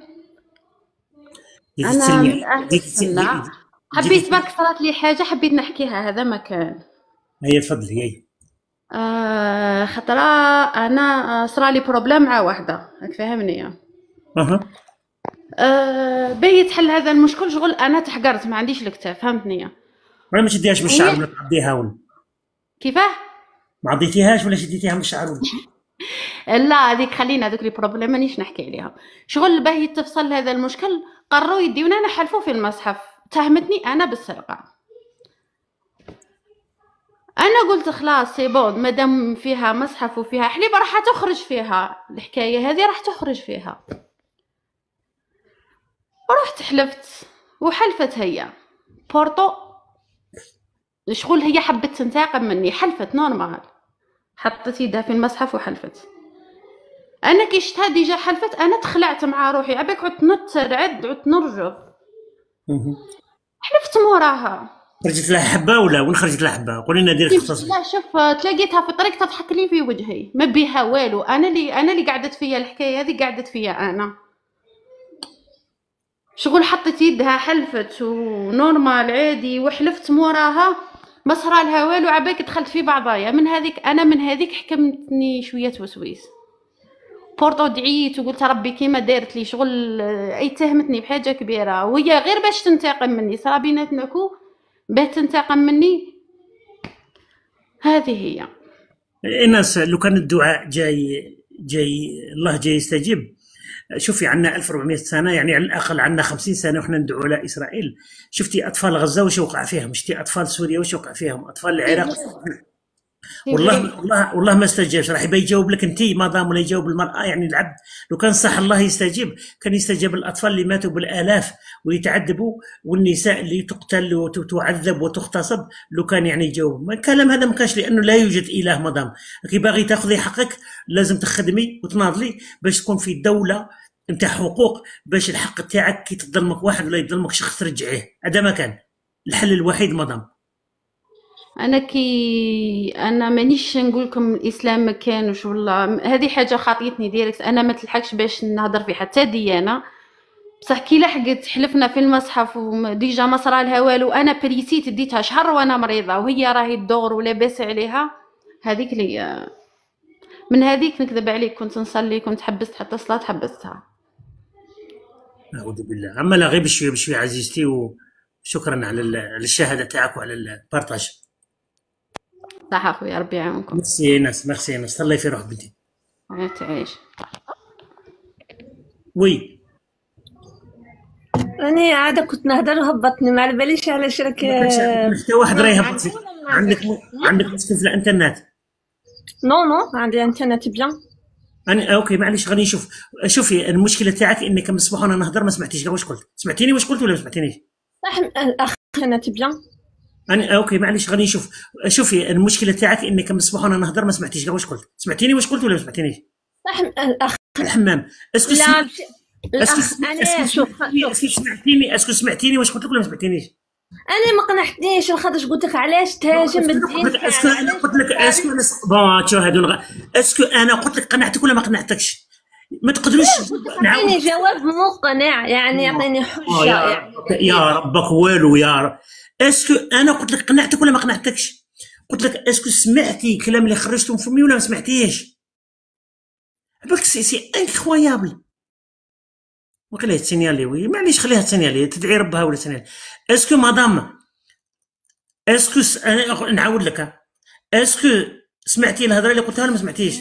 انا من اهل السنه، حبيت برك صارت لي حاجه حبيت نحكيها، هذا ما كان. هي تفضلي هي. آه خطرة انا صرالي بروبليم مع وحده، راك فاهمني؟ اها آه باهي يتحل هذا المشكل. شغل انا تحقرت، ما عنديش الكتاب، فهمتني؟ ولا ما شديهاش من الشعر ولا تعضيها ولا كيفاه؟ ما عضيتيهاش ولا شديتيها من الشعر ولا؟ لا هذيك خلينا، هذوك لي بروبليم مانيش نحكي عليها. شغل باهي تفصل هذا المشكل، قرروا يديونا نحلفوا في المصحف. تهمتني انا بالسرقه. انا قلت خلاص سي بون، مادام فيها مصحف وفيها حليب راح تخرج فيها الحكايه هذه، راح تخرج فيها. رحت حلفت وحلفت هي بورتو. شغل هي حبت تنتقم مني، حلفت نورمال، حطت يدها في المصحف وحلفت. انا كي شفتها ديجا حلفت، انا تخلعت مع روحي، عباك عدت نترعد عدت نرجف. حلفت موراها. خرجت لها حبه ولا وين خرجت لها حبه؟ قولي لنا ديري اختصاص. لا شوف، تلاقيتها في طريق تضحك لي في وجهي، ما بيها والو. انا اللي انا اللي قعدت فيا الحكايه هذه، قعدت فيا انا. شغل حطت يدها حلفت ونورمال عادي، وحلفت موراها ما صرا لها والو. عباك دخلت في بعضايا من هذيك. انا من هذيك حكمتني شويه وسويس. بورتو دعيت وقلت ربي كيما دارت لي شغل، اي تهمتني بحاجه كبيره، وهي غير باش تنتقم مني. صرا بيناتنا كو باه تنتقم مني. هذه هي الناس. لو كان الدعاء جاي جاي الله جاي يستجيب. شوفي عندنا ألف وأربعمئة سنه، يعني على الاقل عندنا خمسين سنه وحنا ندعو على اسرائيل. شفتي اطفال غزه وش وقع فيهم؟ شفتي اطفال سوريا وش وقع فيهم؟ اطفال العراق. والله والله والله ما استجابش. راح يبي يجاوب لك انت ما دام ولا يجاوب المراه. يعني العبد لو كان صح الله يستجيب، كان يستجيب الاطفال اللي ماتوا بالالاف ويتعذبوا، والنساء اللي تقتل وتعذب وتغتصب. لو كان يعني يجاوب الكلام هذا ما كانش، لانه لا يوجد اله. مدام كي باغي تاخذي حقك لازم تخدمي وتناضلي باش تكون في دوله نتاع حقوق، باش الحق تاعك كي تظلمك واحد ولا يظلمك شخص ترجعيه. هذا ما كان الحل الوحيد. مدام انا كي انا مانيش نقول لكم الاسلام ما كانش، والله هذه حاجه خاطيتني ديريكت. انا ما تلحقش باش نهضر في حتى ديانه، بصح كي لحقت حلفنا في المصحف وديجا ما صرا لها والو. انا بريسيت ديتها شهر وانا مريضه، وهي راهي تدور ولاباس عليها. هذيك لي من هذيك نكذب عليك، كنت نصلي، كنت حبست حتى الصلاه حبستها. اعوذ بالله. اما لا غير بشويه بشويه عزيزتي، وشكرا على الشهاده تاعك وعلى البارطاج. صح اخويا، ربي يعاونكم. ميرسي ناس، ميرسي ناس، تهلاي في روح بنتي. تعيش. وي راني عادة كنت نهضر وهبطني، ما على باليش علاش راك. حتى واحد راه يهبط فيك. عندك عندك مشكل في الانترنت؟ نو نو عندي انترنت بيان. انا اوكي معليش غادي نشوف. شوفي المشكله تاعك انك من الصباح وانا نهضر ما سمعتيش كاع واش قلت. سمعتيني واش قلت ولا ما سمعتينيش؟ صح الانترنت بيان. انا اوكي معليش غادي نشوف. شوفي المشكله تاعك انك من الصباح وانا نهضر ما سمعتيش كاع واش قلت. سمعتيني واش قلت ولا ما سمعتينيش؟ صح الاخ الحمام. اسكو لا الاخ انا شوف اسكو سمعتيني اسكو سمعتيني واش قلت لك ولا ما سمعتينيش؟ انا ما قنعتنيش، خاطر قلت لك علاش تهاجم الدين. اسكو انا قلت لك اسكو انا بون شو هادو اسكو انا قلت لك قنعتك ولا ما قنعتكش؟ ما تقدروش يعطيني جواب مقنع، يعني يعطيني حجه. يعني يا ربك والو يا رب. اسكو انا قلت لك قنعتك ولا ما قنعتكش؟ قلت لك اسكو سمعتي الكلام اللي خرجته من فمي ولا ما سمعتيش؟ بالك سي سي انكرويابل. وخليها تسينيالي. وي معليش خليها تسينيالي، تدعي ربها ولا تسينيالي. اسكو مدام اسكو س... انا نعاود لك، اسكو سمعتي الهضره اللي قلتها ولا ما سمعتيش؟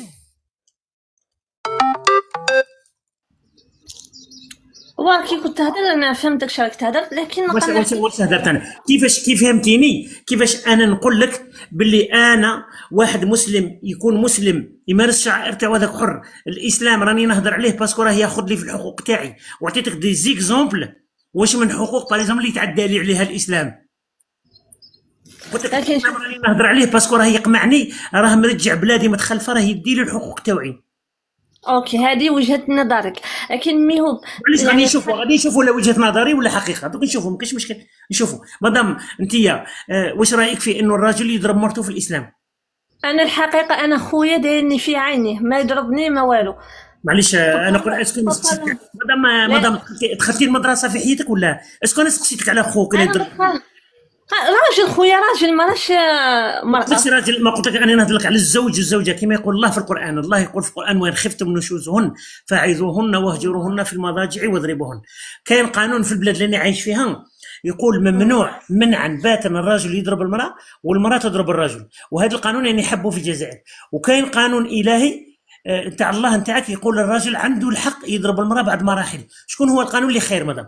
وكي كنت تهضر انا فهمتك شراك تهضر، لكن ما واش واش هضرت انا؟ كيفاش كيف فهمتيني؟ كيفاش انا نقول لك باللي انا واحد مسلم يكون مسلم يمارس شعائر تاعو هذاك حر. الاسلام راني نهضر عليه باسكو راه ياخذ لي في الحقوق تاعي، وعطيتك دي زيكزومبل واش من حقوق باريزون اللي تعدى لي عليها الاسلام. قلت لك راني نهضر عليه باسكو راه يقمعني، راه مرجع بلادي متخلفه، راه يدي لي الحقوق تاعي. اوكي هذه وجهه نظرك، لكن مي هو معليش غادي نشوفوا غادي نشوفوا ولا وجهه نظري ولا حقيقه. دوك نشوفوا ما كاينش مشكل نشوفوا. مادام انتيا آه واش رايك في انه الراجل يضرب مرته في الاسلام؟ انا الحقيقه انا خويا دايرني في عينيه، ما يضربني ما والو. معليش انا نقول اسكو مادام مادام دخلتي المدرسه في حياتك ولا اسكو انا سقسيتك على خوك اللي يضرب؟ راجل خويا راجل ماراش ما قلتش مرأة. راجل، ما قلت لك انا نهضر لك على الزوج والزوجه كما يقول الله في القران. الله يقول في القران وان خفتم نشوزهن فاعذوهن واهجروهن في المضاجع واضربوهن. كاين قانون في البلاد اللي انا عايش فيها يقول ممنوع منعا باتا الرجل يضرب المراه والمراه تضرب الرجل، وهذا القانون يعني حبوا في الجزائر. وكاين قانون الهي نتاع الله نتاعك يقول الراجل عنده الحق يضرب المراه بعد مراحل. شكون هو القانون اللي خير مدام؟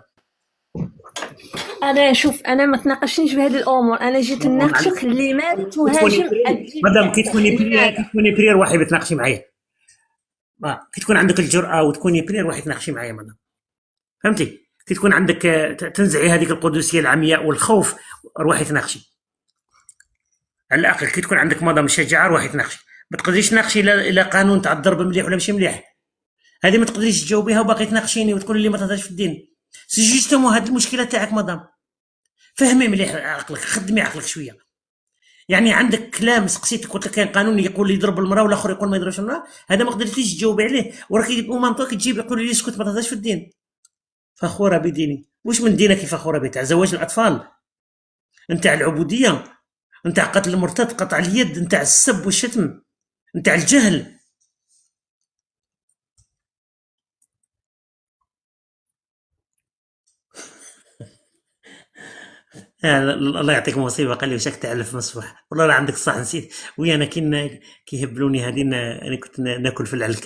انا شوف انا ما تناقشنيش بهذه الامور، انا جيت نناقشك لماذا تهاجم مدام كي تكوني برير كي تكوني برير واحد بتناقشي معايا، اه كي تكون عندك الجرأة وتكوني برير واحد تناقشي معايا مدام، فهمتي؟ كي تكون عندك تنزعي هذيك القدسيه العمياء والخوف روحي تناقشي. على الاقل كي تكون عندك مدام الشجاعه روحي تناقشي. ما تقدريش تناقشي الى الى قانون تاع الضرب مليح ولا ماشي مليح، هذه ما تقدريش تجاوبيها وباقي تناقشيني وتقولي لي ما تهضرش في الدين. سي جوستومون هذه المشكله تاعك مدام، فهمي مليح عقلك، خدمي عقلك شويه. يعني عندك كلام سقسيتك قلت لك كاين قانون يقول لي يضرب المراه والاخر يقول ما يضربش المراه، هذا ما قدرتيش تجاوبي عليه، وراكي مامتك تجيب يقول لي اسكت ما تهضرش في الدين. فخوره بديني، واش من دينك فخوره به؟ تاع زواج الاطفال، نتاع العبوديه، نتاع قتل المرتد، قطع اليد، نتاع السب والشتم، نتاع الجهل. الله يعطيك مصيبه. قال لي واش راك تعلف مصباح؟ والله لا عندك الصح نسيت. وي انا كي كيهبلوني هذه انا كنت ناكل في العلكه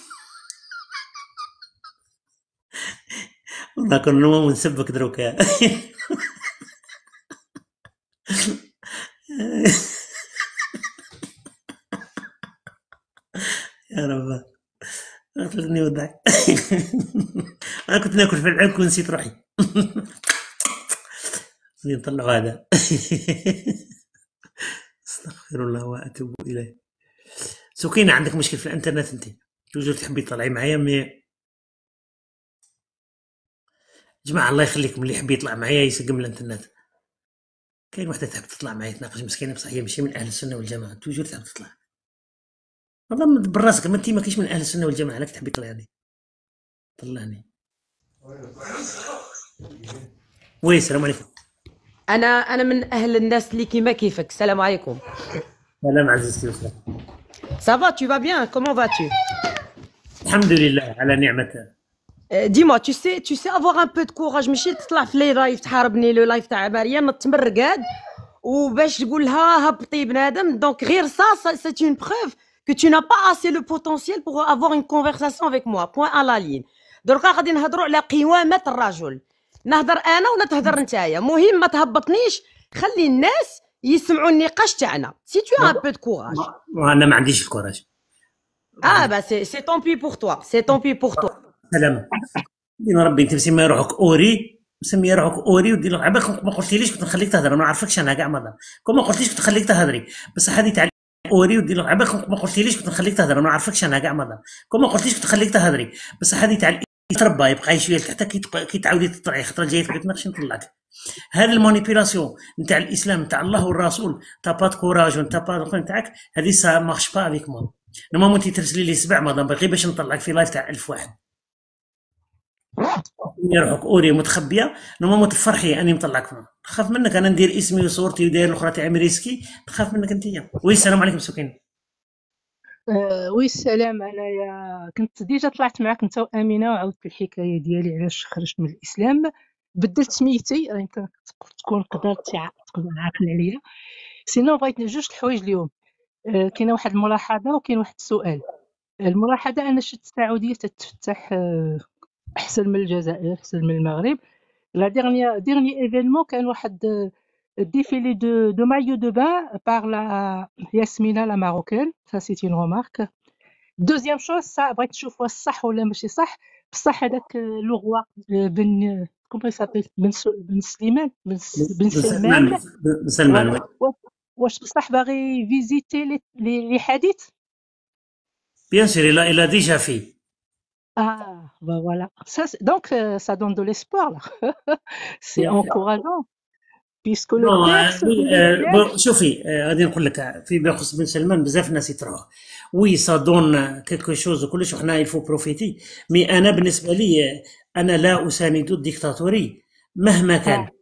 والله كنا نسبك دروك يا رب اخلصني ودعك انا كنت ناكل في العلك ونسيت روحي نطلعوا هذا استغفر الله واتوب اليه. سكينه عندك مشكل في الانترنت انت توجور تحبي تطلعي معايا مي جماعه الله يخليكم اللي يحب يطلع معايا يسقم الانترنت. كاين وحده تحب تطلع معايا تناقش مسكينه بصح هي ماشي من اهل السنه والجماعه توجور تحب تطلع. والله براسك ما انت ما كاينش من اهل السنه والجماعه علاش تحبي تطلعني؟ طلعني. وي السلام عليكم. انا انا من اهل الناس اللي كيما كيفك. السلام عليكم. سلام عزيزتي وسلام. سافا tu vas bien comment vas-tu؟ الحمد لله على نعمته. ديما tu sais tu sais avoir un peu de courage ماشي تطلع في لي لايف تحاربني لو لايف تاع مريم تمرقاد وباش تقول لها هبطي بنادم. دونك غير سا c'est une preuve que tu n'as pas assez le potentiel pour avoir une conversation avec moi. point à la ligne. دركا غادي نهضروا على قوامة الرجل. نهضر انا ولا تهضر نتايا. مهم ما تهبطنيش، خلي الناس يسمعوا النقاش تاعنا. سي تو ان بو دو كوراج. انا ما عنديش الكوراج. اه با سي سي طون بي بور توا سي طون بي بور توا. سلام دين ربي. انت مسمي روحك اوري، مسمي روحك اوري ودير لك عباك ما قلتيليش كنت نخليك تهضر. انا ما نعرفكش انا كاع ماذا كون ما قلتيش كنت نخليك تهضري. بس هذه تاع اوري ودير لك عباك ما قلتيليش كنت نخليك تهضر. انا ما نعرفكش انا كاع ماذا كون ما قلتيش كنت نخليك تهضري. بس هذه تاع يتربى يبقى شويه حتى كي تعاودي تطلعي الخطره الجايه تبغي تناقشي نطلعك. هذه المانيبيلاسيون نتاع الاسلام نتاع الله والرسول تا با دو كوراج ونتا با نتاعك هذه سا مارش با افيك موا. نورمالمون انت ترسلي لي سبع ماضي غير باش نطلعك في لايف تاع ألف واحد. روحك اوري متخبيه نورمالمون تفرحي اني مطلعك فيها. تخاف منك انا ندير اسمي وصورتي وداير الاخرى تاع مريسكي. تخاف منك انت. وي السلام عليكم سكينه. آه وي السلام. انايا كنت ديجا طلعت معك انت وامينه وعاودت الحكايه ديالي علاش خرجت من الاسلام. بدلت سميتي يمكن تكون قدرتي تكون عاقل عليا. سينو بغيت جوج الحوايج اليوم. آه كاينه واحد الملاحظه وكاين واحد السؤال. الملاحظه انا شفت السعوديه تتفتح آه احسن من الجزائر احسن من المغرب. لا ديرني ديرني ايفينمون كان واحد défilé de, de maillot de bain par la Yasmina la marocaine. Ça c'est une remarque. Deuxième chose, ça بغيت نشوفوا صح ولا ماشي صح. بصح هذاك لو غوا بن كومبري سابيل بن بن سليمان بن بن سلمان بن سلمان واش بصح باغي فيزيتي لي لي حديث؟ بيان سور il a il a déjà fait. Ah bah voilà. Ça donc euh, ça donne de l'espoir là. C'est encourageant. بيسكو لو تيكست. شوفي غادي نقول لك في بخصوص بن سلمان بزاف الناس يتروها. وي سا دون كيلكو شوز وكلش وحنا يفو بروفيتي. مي انا بالنسبه لي انا لا اساند الديكتاتوري مهما كان.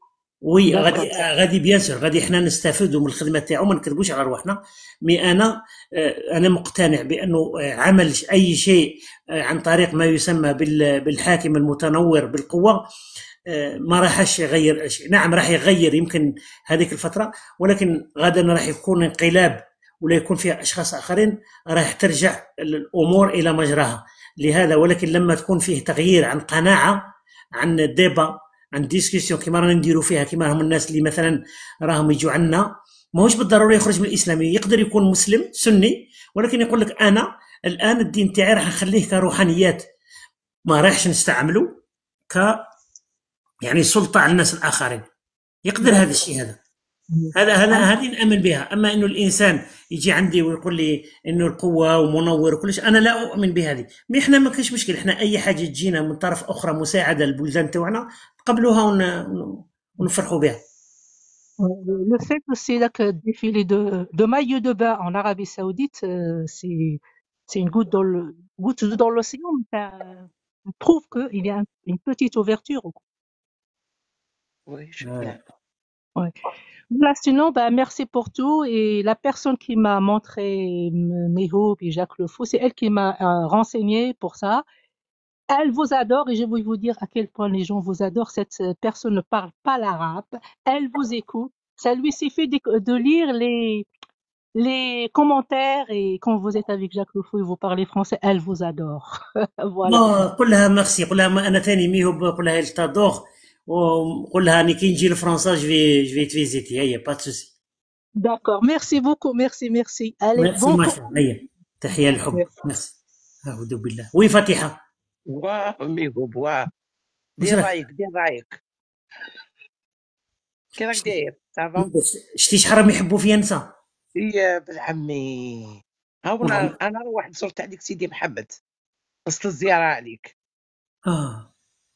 وي داكور غادي غادي بيان سور غادي حنا نستافدوا من الخدمه تاعو، ما نكذبوش على رواحنا. مي انا آه، انا مقتنع بانه آه، عمل اي شيء آه، عن طريق ما يسمى بال- بالحاكم المتنور بالقوه آه، ما راحش يغير شيء. نعم راح يغير يمكن هذيك الفتره، ولكن غدا راح يكون انقلاب ولا يكون فيها اشخاص اخرين راح ترجع الامور الى مجراها. لهذا ولكن لما تكون فيه تغيير عن قناعه، عن ديبا، عن ديسكسيون كيما رانا نديروا فيها، كيما هم الناس اللي مثلا راهم يجوا عنا ماهوش بالضروره يخرج من الاسلام، يقدر يكون مسلم سني ولكن يقول لك انا الان الدين تاعي راح نخليه كروحانيات، ما راحش نستعمله ك يعني سلطه على الناس الاخرين. يقدر هذا الشيء هذا هذا هذا هذه نامن بها. اما انه الانسان يجي عندي ويقول لي انه القوه ومنور وكل شيء، انا لا اؤمن بهذه. مي احنا ما كاينش مشكل، احنا اي حاجه تجينا من طرف اخرى مساعده للبلدان تاعنا نقبلوها ون- ونفرحوا بها. Le fait aussi là que défiler de, de maillot de bain en Arabie Saoudite, euh, c'est c'est une goutte dans le goutte d'eau dans l'océan, mais ça prouve qu'il y a un- une petite ouverture. Oui, je آه. bien. Ouais. Là, sinon, bah, merci pour tout. Et la personne qui m'a montré M- Meho et Jacques Le Fou, c'est elle qui m'a euh, renseigné pour ça. Elle vous adore et je vais vous dire à quel point les gens vous adorent. Cette euh, personne ne parle pas l'arabe. Elle vous écoute. Ça lui suffit de, de lire les, les commentaires et quand vous êtes avec Jacques Le Fou et vous parlez français, elle vous adore. Voilà. ما قول لها ميرسي، قول لها ما انا ثاني ميهو، قول لها التادور، وقول لها اني كي نجي لفرنسا جوي جوي تفيزيتي. هيا با سوسي. D'accord. Merci beaucoup. Merci, merci. Allez, ميرسي bon ما courage. شاء الله. هيا تحيه الحب. Merci. ميرسي. اعوذ بالله. وي فاتحه واه ميغو بواه واش دير راك رايك دير رايك كي راك شتي داير صافا شتي شحال راهم يحبوا فيا نسا. يا بن عمي ها والله وانا انا روحت زرت عليك سيدي محمد قصت الزياره عليك اه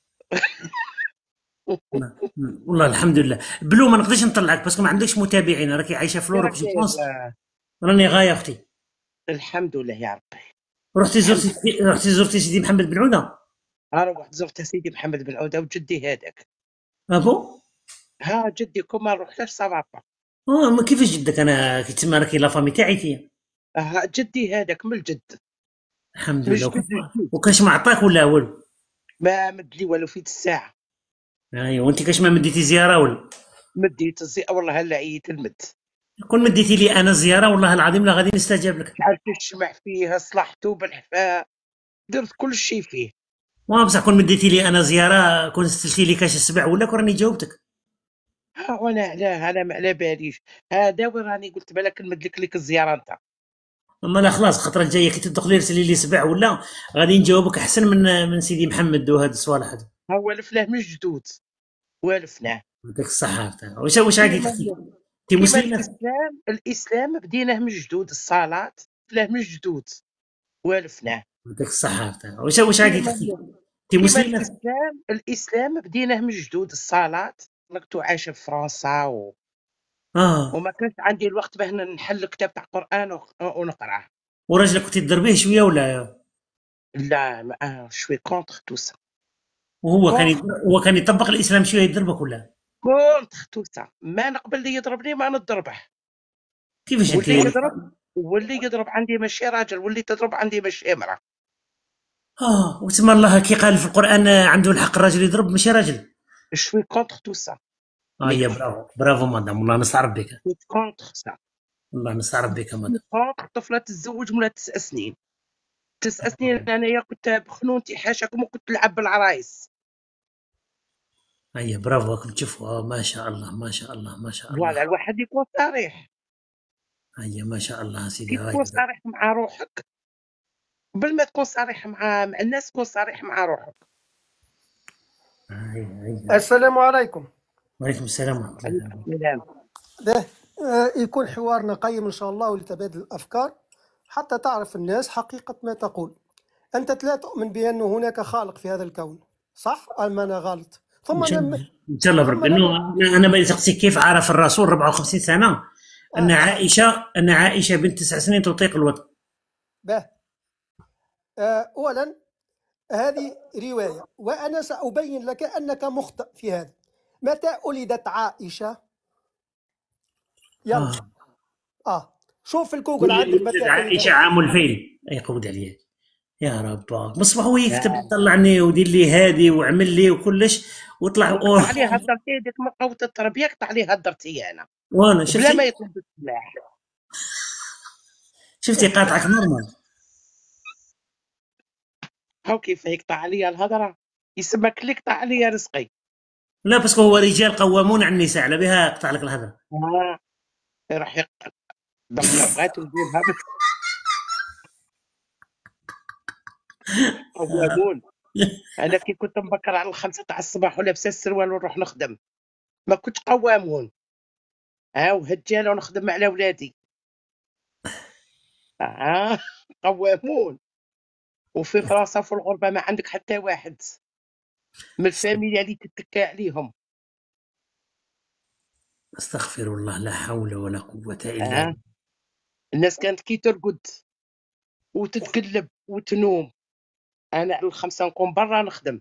ما- والله الحمد لله. بلو ما نقدرش نطلعك باسكو ما عندكش متابعين، راكي عايشه في كي لوروب راك جو داير بونس. آه، راني غايه اختي. الحمد لله يا ربي رحتي الحمد زرتي لله رحتي زرتي سيدي محمد بن عوده. ها روحت زرت سيدي محمد بن عوده وجدي هذاك ابو ها جدي كون ما رحتش صافا اه ما كيفاش جدك؟ انا كي تسمى راكي لا فامي تاعي تي. ها جدي هذاك من الجد الحمد من لله. جدود وكاش الجدود وكاش ما عطاك ولا والو؟ ما مد لي والو في الساعه ايوا وانت كاش ما مديتي زياره ولا؟ مديت الزي والله هلا عييت المد كون مديتي لي انا زياره والله العظيم لا غادي نستجاب لك. شحال الشمع فيه صلحته بالحفاء درت كل شيء فيه ما بصح كون مديتي لي انا زياره كون سلتي لي كاش السبع ولا كون راني جاوبتك. ها وانا علاه انا ما على باليش هذا وين راني قلت بالك نمد لك لك الزياره انت اما لا خلاص الخطره الجايه كي تدخل لي رسلي لي سبع ولا غادي نجاوبك احسن من من سيدي محمد وهاد الصوالح هادو. ها والفناه من جدود والفناه يعطيك الصحه تاع. واش واش غادي كيما تحكي؟ انت كيما مسلمه؟ الاسلام الاسلام بديناه من جدود الصلاه فلاه من جدود والفناه يعطيك الصحه تاع. واش واش غادي كيما تحكي؟ انت كيما مسلمه؟ الاسلام الاسلام بديناه من جدود الصلاه كنت عايشه في فرنسا و... اه وما كانش عندي الوقت باه نحل الكتاب تاع القران وخ- ونقراه وراجلك كنتي تضربيه شويه ولا؟ لا ما آه شوي كونتر تو سا وهو كان كونتر يضر- هو كان يطبق الاسلام شويه يضربك ولا؟ كونتر تو سا ما نقبل اللي يضربني ما نضربه كيفاش انت؟ واللي يضرب واللي يضرب عندي ماشي راجل واللي تضرب عندي ماشي امراه اه وتسمى الله كي قال في القران آه، عنده الحق الراجل يضرب ماشي راجل. شوي كونتر تو سا اه يا مي برافو برافو مدام، والله نستعرف بك. شوي كونتر سا والله نستعرف بك مدام. كونتر طفله تتزوج مولا تسع سنين تسع سنين انايا كنت بخنونتي حاشاكم وكنت نلعب بالعرايس اي برافو راكم تشوفوا. آه ما شاء الله ما شاء الله ما شاء فوالا الله. الواحد يكون صريح اي ما شاء الله سيدي كي تكون هاي. صريح مع روحك قبل ما تكون صريح مع مع الناس تكون صريح مع روحك هاي هاي. السلام عليكم. وعليكم السلام ورحمه الله عليكم وبركاته. السلام به آه، يكون حوارنا قيم إن شاء الله ولتبادل الأفكار حتى تعرف الناس حقيقة ما تقول. أنت لا تؤمن بأن هناك خالق في هذا الكون، صح أم أنا غلط؟ ثم ان شاء أنا الله ان شاء الله ثم بربي. أنا انه انا أنا بغيت نسقسيك كيف عرف الرسول أربعة وخمسين سنه ان آه عائشه ان عائشه بنت تسع سنين تطيق الوطن. به آه، أولا هذه رواية وأنا سأبين لك أنك مخطئ في هذا. متى ولدت عائشة؟ يلا اه اه شوف في الجوجل عندك ولد متى عائشه ولدت. عام الفيل يقود عليه. يا رب مصبح هو يكتب لا طلعني ودير لي هادي وعمل لي وكلش وطلع قطع اوه. عليه هدرتي ديك من قوة التربية، قطع عليه هدرتي انا وانا بلا شفتي ما يطلب بالسلاح. شفتي قاطعك نورمال. هاو كيف يقطع عليا الهضرة، يسمى اللي قطع عليا رزقي. لا بس هو رجال قوامون على النساء على بها قطع لك الهضره. آه. راح يق... دونك بغيت نقولها بك قوامون. انا كي كنت مبكر على الخمسة تاع الصباح ولابسه السروال ونروح نخدم ما كنتش قوامون. ها وهجاله ونخدم على ولادي. اه قوامون. وفي فرنسا في الغربة ما عندك حتى واحد من الفاميليا اللي تتكى عليهم. استغفر الله لا حول ولا قوه الا اه بالله. الناس كانت كي ترقد وتتقلب وتنوم، انا على الخمسة نقوم برا نخدم.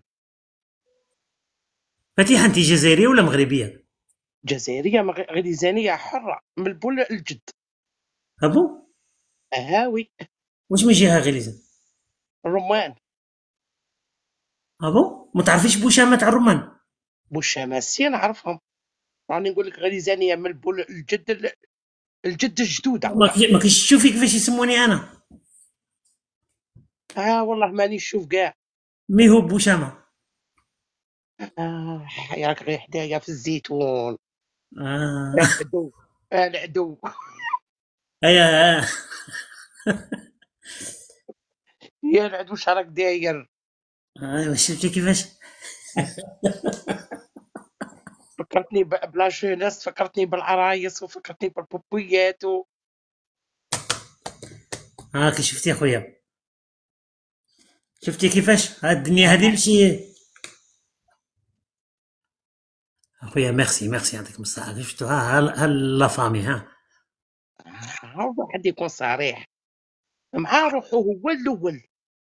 فتيحه انت جزائريه ولا مغربيه؟ جزائرية مغ- غريزانية حرة من البول الجد. ابو هاوي واش من جهه غليزه؟ الرمان. ابو ما تعرفيش بوشامه تاع الرمان؟ بوشاماسي نعرفهم، راني نقول لك غريزانية من البول الجد الجد الجدودة. ما كي- ما كنتش تشوفي كيفاش يسموني انا. اه والله ماني نشوف كاع. مي هو بوشامه. اه حياك غير حدايا في الزيتون. اه العدو آه العدو ايا آه. يا العدو واش راك داير. ايوا شفتي كيفاش. فكرتني ب- بلا جوناس، فكرتني بالعرايس وفكرتني بالبوبويات و... هاك شفتي اخويا، شفتي كيفاش هاد الدنيا هذه ماشي. اخويا ميرسي ميرسي يعطيكم الصحه. شفتوا ها ها ها لا فامي ها. ها الواحد يكون صريح مع روحه هو الاول،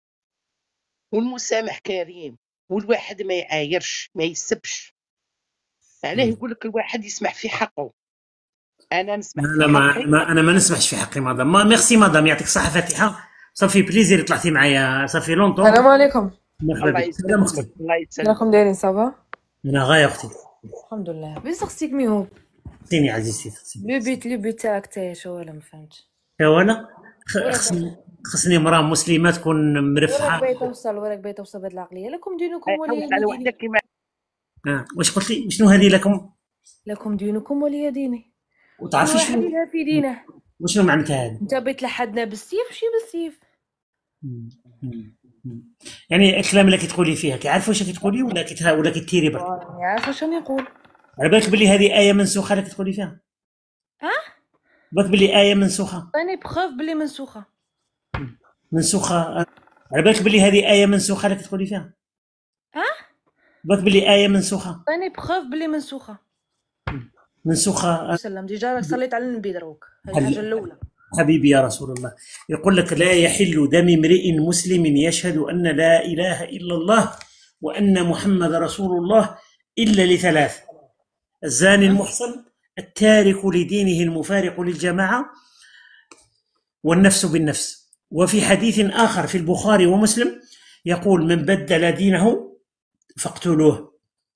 والمسامح كريم، والواحد ما يعايرش ما يسبش. علاه يقول لك الواحد يسمح في حقه. انا نسمح لا في لا ما, حقي. ما انا ما نسمحش في حقي مدام. ما ميرسي مدام يعطيك الصحه فاتحه. صافي بليزير طلعتي معايا صافي لونطون. السلام عليكم. مرحبا الله بك. سلام يسلمك اختي. الله يسلمك. راكم دايرين صافا؟ انا غايه اختي. الحمد لله. بس سقسيك ميهو اختيني عزيزتي تخصني. لو بيت لو بيت تاعك تا شو ولا ما فهمتش. يا ولا خ- وراك خصني خصني امراه مسلمه تكون وراك مرفحه. باغي توصل وراك باغي توصل بهاد العقليه. لكم دينكم ولي حوس على وحدك ديني. كيما آه. واش قلت لي شنو هذه لكم؟ لكم دينكم ولي ديني. كل وتعرفي واحد شنو يلها في دينه. وشنو معناتها هذه؟ انت بغيت لحدنا بالسيف مشي بالسيف. مم. مم. مم. يعني الكلام اللي كتقولي فيها كيعرف واش كتقولي ولا كتها ولا كتيري برك؟ راني عارفه شنو يقول. على بالك بلي هذه ايه منسوخه اللي كتقولي فيها؟ اه بالك بلي ايه منسوخه راني بخوف بلي منسوخه. منسوخه آه. على بالك بلي هذه ايه منسوخه اللي كتقولي فيها؟ اه بالك بلي ايه منسوخه راني بخوف بلي منسوخه. منسوخه آه. سلام ديجا راك صليت على النبي دروك. هذه حبيبي. الحاجه الاولى. حبيبي يا رسول الله يقول لك لا يحل دم امرئ مسلم يشهد أن لا إله إلا الله وأن محمد رسول الله إلا لثلاث: الزاني المحصن، التارك لدينه المفارق للجماعة، والنفس بالنفس. وفي حديث آخر في البخاري ومسلم يقول من بدل دينه فاقتلوه.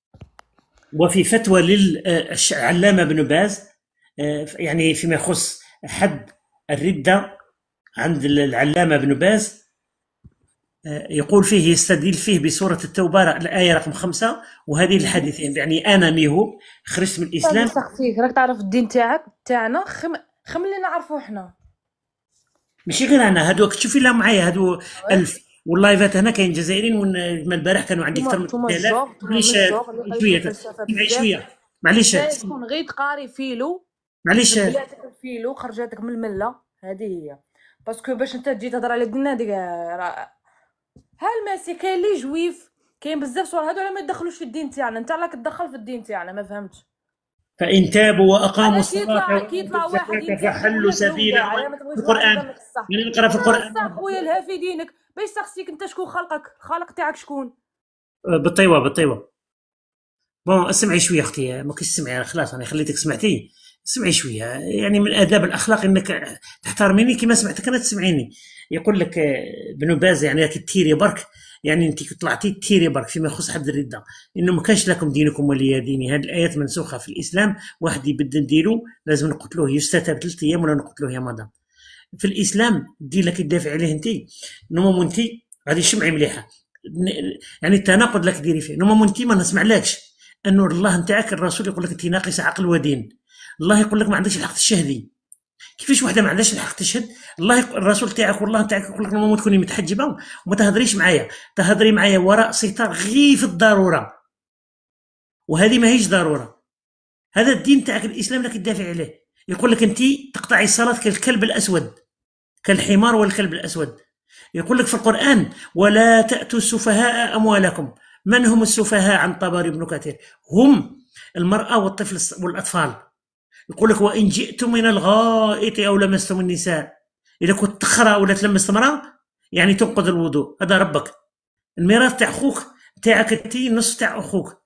وفي فتوى للعلامة ابن باز يعني فيما يخص حد الردة عند العلامة ابن باز يقول فيه يستدل فيه بسورة التوبة الآية رقم خمسة وهذه الحديثين. يعني أنا ميهو خرجت من الإسلام. سقسيك راك تعرف الدين تاعك تاعنا خم خم اللي نعرفو حنا. ماشي غير أنا هادوك تشوفي لها معايا هادو ألف واللايفات هنا كاين جزائريين من البارح كانوا عندي أكثر من ثلاثة آلاف. معليش شوية شوية معليش تكون غير تقاري فيلو معليش بلاتك الفيلو خرجاتك من المله. هذه هي باسكو باش انت تجي تهضر على ديننا ديك ها الماسي كاين لي جويف كاين بزاف صور هادو ما يدخلوش في الدين تاعنا. انت راك تدخل في الدين تاعنا ما فهمتش. فإن تابوا وأقاموا الصلاة كي يطلع واحد فحلوا سبيلهم في القرآن. يعني نقرا في القرآن خويا لها في دينك باش سقسيك انت شكون خلقك؟ خالق تاعك شكون؟ بالطيوة بالطيوة بون اسمعي شويه اختي، ما كنتش تسمعي خلاص انا خليتك سمعتي. اسمعي شويه، يعني من اداب الاخلاق انك تحترميني كما سمعتك انا تسمعيني. يقول لك ابن باز يعني راكي تيري برك، يعني انت طلعتي تيري برك فيما يخص حد الرده، انه ما كانش لكم دينكم ولي ديني. هذه الايات منسوخه في الاسلام، واحد يبدل نديرو لازم نقتلوه، يستتاب ثلاث ايام ولا نقتلوه يا مدام. في الاسلام الدين اللي كيدافع عليه انت نوما انت غادي تشمعي مليحه، يعني التناقض لك ديري فيه. نوما انت ما نسمعلكش انه الله نتاعك الرسول يقول لك انت ناقص عقل ودين، الله يقول لك ما عندكش الحق تشهدي. كيفاش وحده ما عندهاش الحق تشهد؟ الله يق... الرسول تاعك والله تاعك يقول لك نوما تكوني متحجبه وما تهضريش معايا، تهضري معايا وراء ستار غير في الضروره، وهذه ما هيش ضروره. هذا الدين تاعك الاسلام اللي كتدافع عليه، يقول لك انت تقطعي الصلاه كالكلب الاسود، كالحمار والكلب الاسود. يقول لك في القران ولا تاتوا السفهاء اموالكم. من هم السفهاء عن طبري بن كثير؟ هم المراه والطفل والاطفال. يقول لك وان جئتم من الغائط او لمستم النساء، اذا كنت تخرى ولا تلمست امراه يعني تنقض الوضوء، هذا ربك. الميراث تاع اخوك تاعك انت نصف تاع اخوك.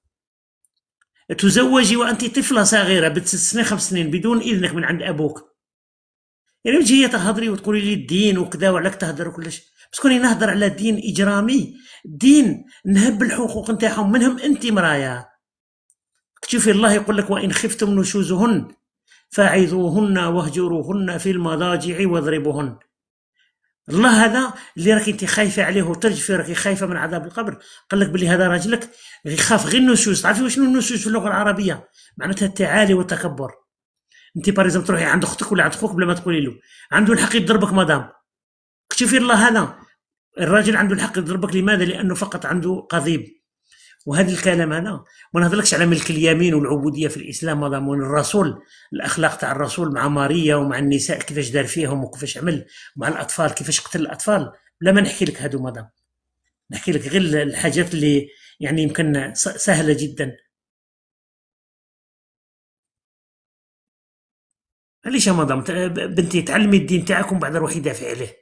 تزوجي وانت طفله صغيره بست سنين خمس سنين بدون اذنك من عند ابوك. يعني تجي تهضري وتقولي لي الدين وكذا وعلاك تهضر وكلش، بس كوني نهضر على دين اجرامي، دين نهب الحقوق نتاعهم، منهم انت مرايا. تشوفي الله يقول لك وان خفتم نشوزهن فاعذوهن واهجروهن في المضاجع واضربوهن. الله هذا اللي راك انت خايفه عليه وترجفي راكي خايفه من عذاب القبر، قال لك بلي هذا راجلك يخاف غير النشوز. تعرفي شنو النشوز في اللغه العربيه؟ معناتها التعالي والتكبر. انت باريزم تروحي عند اختك ولا عند خوك بلا ما تقولي له، عنده الحق يضربك مدام. شوفي الله هذا الراجل عنده الحق يضربك، لماذا؟ لانه فقط عنده قضيب. وهذا الكلام هذا ما نهضرلكش على ملك اليمين والعبوديه في الاسلام، هذا من الرسول، الاخلاق تاع الرسول مع ماريا ومع النساء كيفاش دار فيهم وكيفاش عمل، مع الاطفال كيفاش قتل الاطفال. لا ما نحكي لك هادو مدام، نحكي لك غير الحاجات اللي يعني يمكن سهله جدا. علاش يا مدام بنتي تعلمي الدين تاعك ومن بعد روحي دافعي عليه.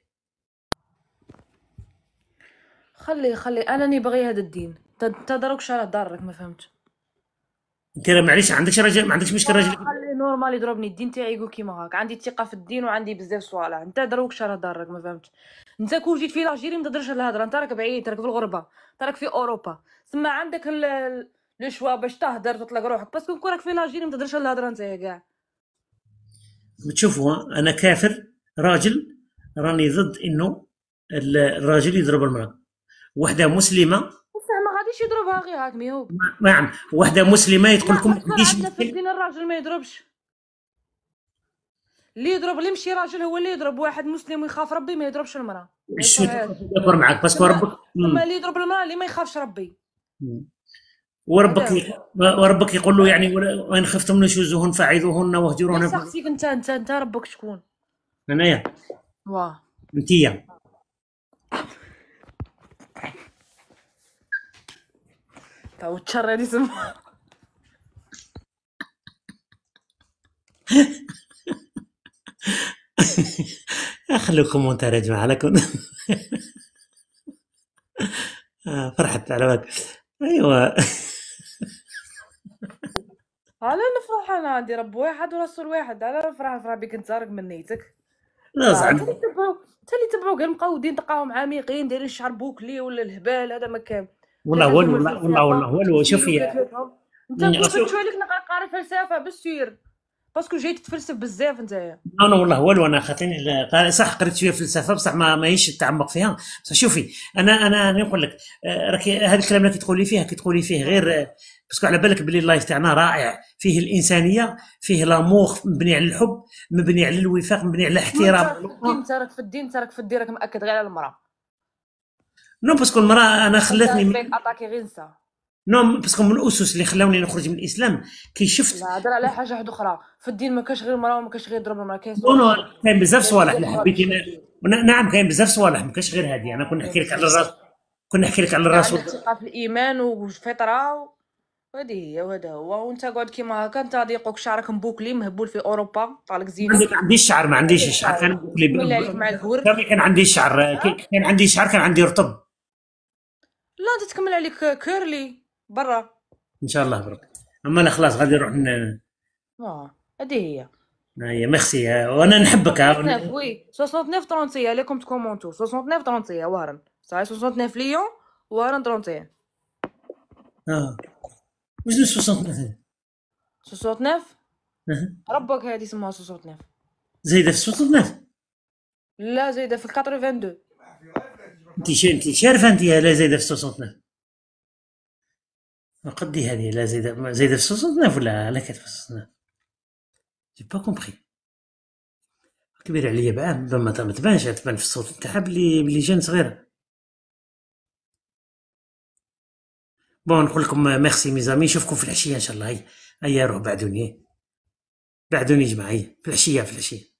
خلي خلي انا نبغي هذا الدين. انت دروك شرع ضرك ما فهمتش. انت معليش عندكش راجل، ما عندكش مشكل راجل خلي نورمال يضربني، الدين تاعي يقول كيما هاك، عندي ثقه في الدين وعندي بزاف صوالح. انت دروك شرع ضرك ما فهمتش. انت كون جيت في لاجيري ما تهضرش الهضره، انت راك بعيد، راك في الغربه، انت راك في اوروبا، سما عندك لو شوا باش تهدر تطلق روحك، باسكو كون راك في لاجيري ما تهضرش الهضره انت كاع. تشوفوا انا كافر راجل، راني ضد انه الراجل يضرب المراه. وحده مسلمه ما غاديش يضربها غير هاك ميهوب. نعم وحده مسلمه تقول لكم ما عنديش في الدين الراجل ما يضربش، اللي يضرب اللي مشي راجل هو اللي يضرب. واحد مسلم ويخاف ربي ما يضربش المراه. شو داكور معاك باسكو ربك اما اللي يضرب المراه اللي ما يخافش ربي. وربك وربك يقول له يعني وان خفتم نشوزهن فاعذوهن واهجروهن. شخصيك انت انت انت ربك شكون؟ انايا. واه انتيا. تو تشري لي سما. خلوا كومونتير يا جماعه لكم. فرحت على بالك. ايوه على نفرح انا عندي رب واحد ورسول واحد، على نفرح نفرح بك انت راك من نيتك. لا صعب. انت اللي تبعوا انت اللي تبعوا كاع مقودين تلقاهم عميقين دايرين الشعر بوكلي ولا الهبال هذا ما كان. والله والله والله والله والله شوفي انت قلت عليك نقرا قاري فلسفه بالسير باسكو جاي تتفلسف بزاف نتايا. انا والله والو انا خاطيني صح قريت شويه فلسفه بصح ما ماهيش تعمق فيها. بصح شوفي انا انا نقول لك راكي هذا الكلام اللي كتقولي فيه كتقولي فيه غير باسكو على بالك بلي اللايف تاعنا رائع، فيه الانسانيه، فيه لامور مبني على الحب، مبني على الوفاق، مبني على الاحترام. انت راك في الدين انت راك في الدين راك مأكد غير على المراه. نو باسكو المراه انا خلاتني من اتاكي غير نسا. نو باسكو من الاسس اللي خلاوني نخرج من الاسلام كي شفت. لا هضر على حاجه واحده اخرى في الدين، ما كاش غير المراه وما كاش غير ضرب المراه، كاين كاين بزاف صوالح اللي حبيتي. نعم كاين بزاف صوالح ما كاش غير هذه. انا كنا نحكي لك على الرسول كنا نحكي لك على الرسول الثقه في الايمان وفطره وهذه هي وهذا هو. وانت قاعد كيما هكا انت ضيقوك شعرك مبوكلي مهبول في اوروبا طالك زين. ما عنديش شعر ما عنديش الشعر كان مبوكلي مع الهور. كان عندي شعر كان عندي شعر كان عندي رطب. لا انت تكمل عليك كيرلي برا ان شاء الله برك. اما انا خلاص غادي نروح ن... اه هذه هي هي ميرسي، آه، وانا نحبك. آه، تسعة وتسعين وي تسعة وتسعين ثلاثين عليكم تكومونتو تسعة وتسعين ثلاثين وهران صحيح تسعة وتسعين ليون وهران ثلاثين اه وشنو ستة وستين؟ تسعة وتسعين أه. ربك هذه اسمها تسعة وتسعين زايده في ستة وستين؟ لا زايده في ثمانية. انت شي انت شارفه انت لا زايده في ستة وستين؟ قدي هذه لا زايده زايده في ستة وستين ولا لا كانت في ستة وستين؟ جي با كومبري. كبير عليا بعام ما تبانش، تبان في الصوت تاعها بلي بلي جان صغيره. بون نقول لكم ميرسي ميزامي، نشوفكم في العشيه ان شاء الله. هيا هيا روح بعدوني بعدوني جماعه، هيا في العشيه في العشيه.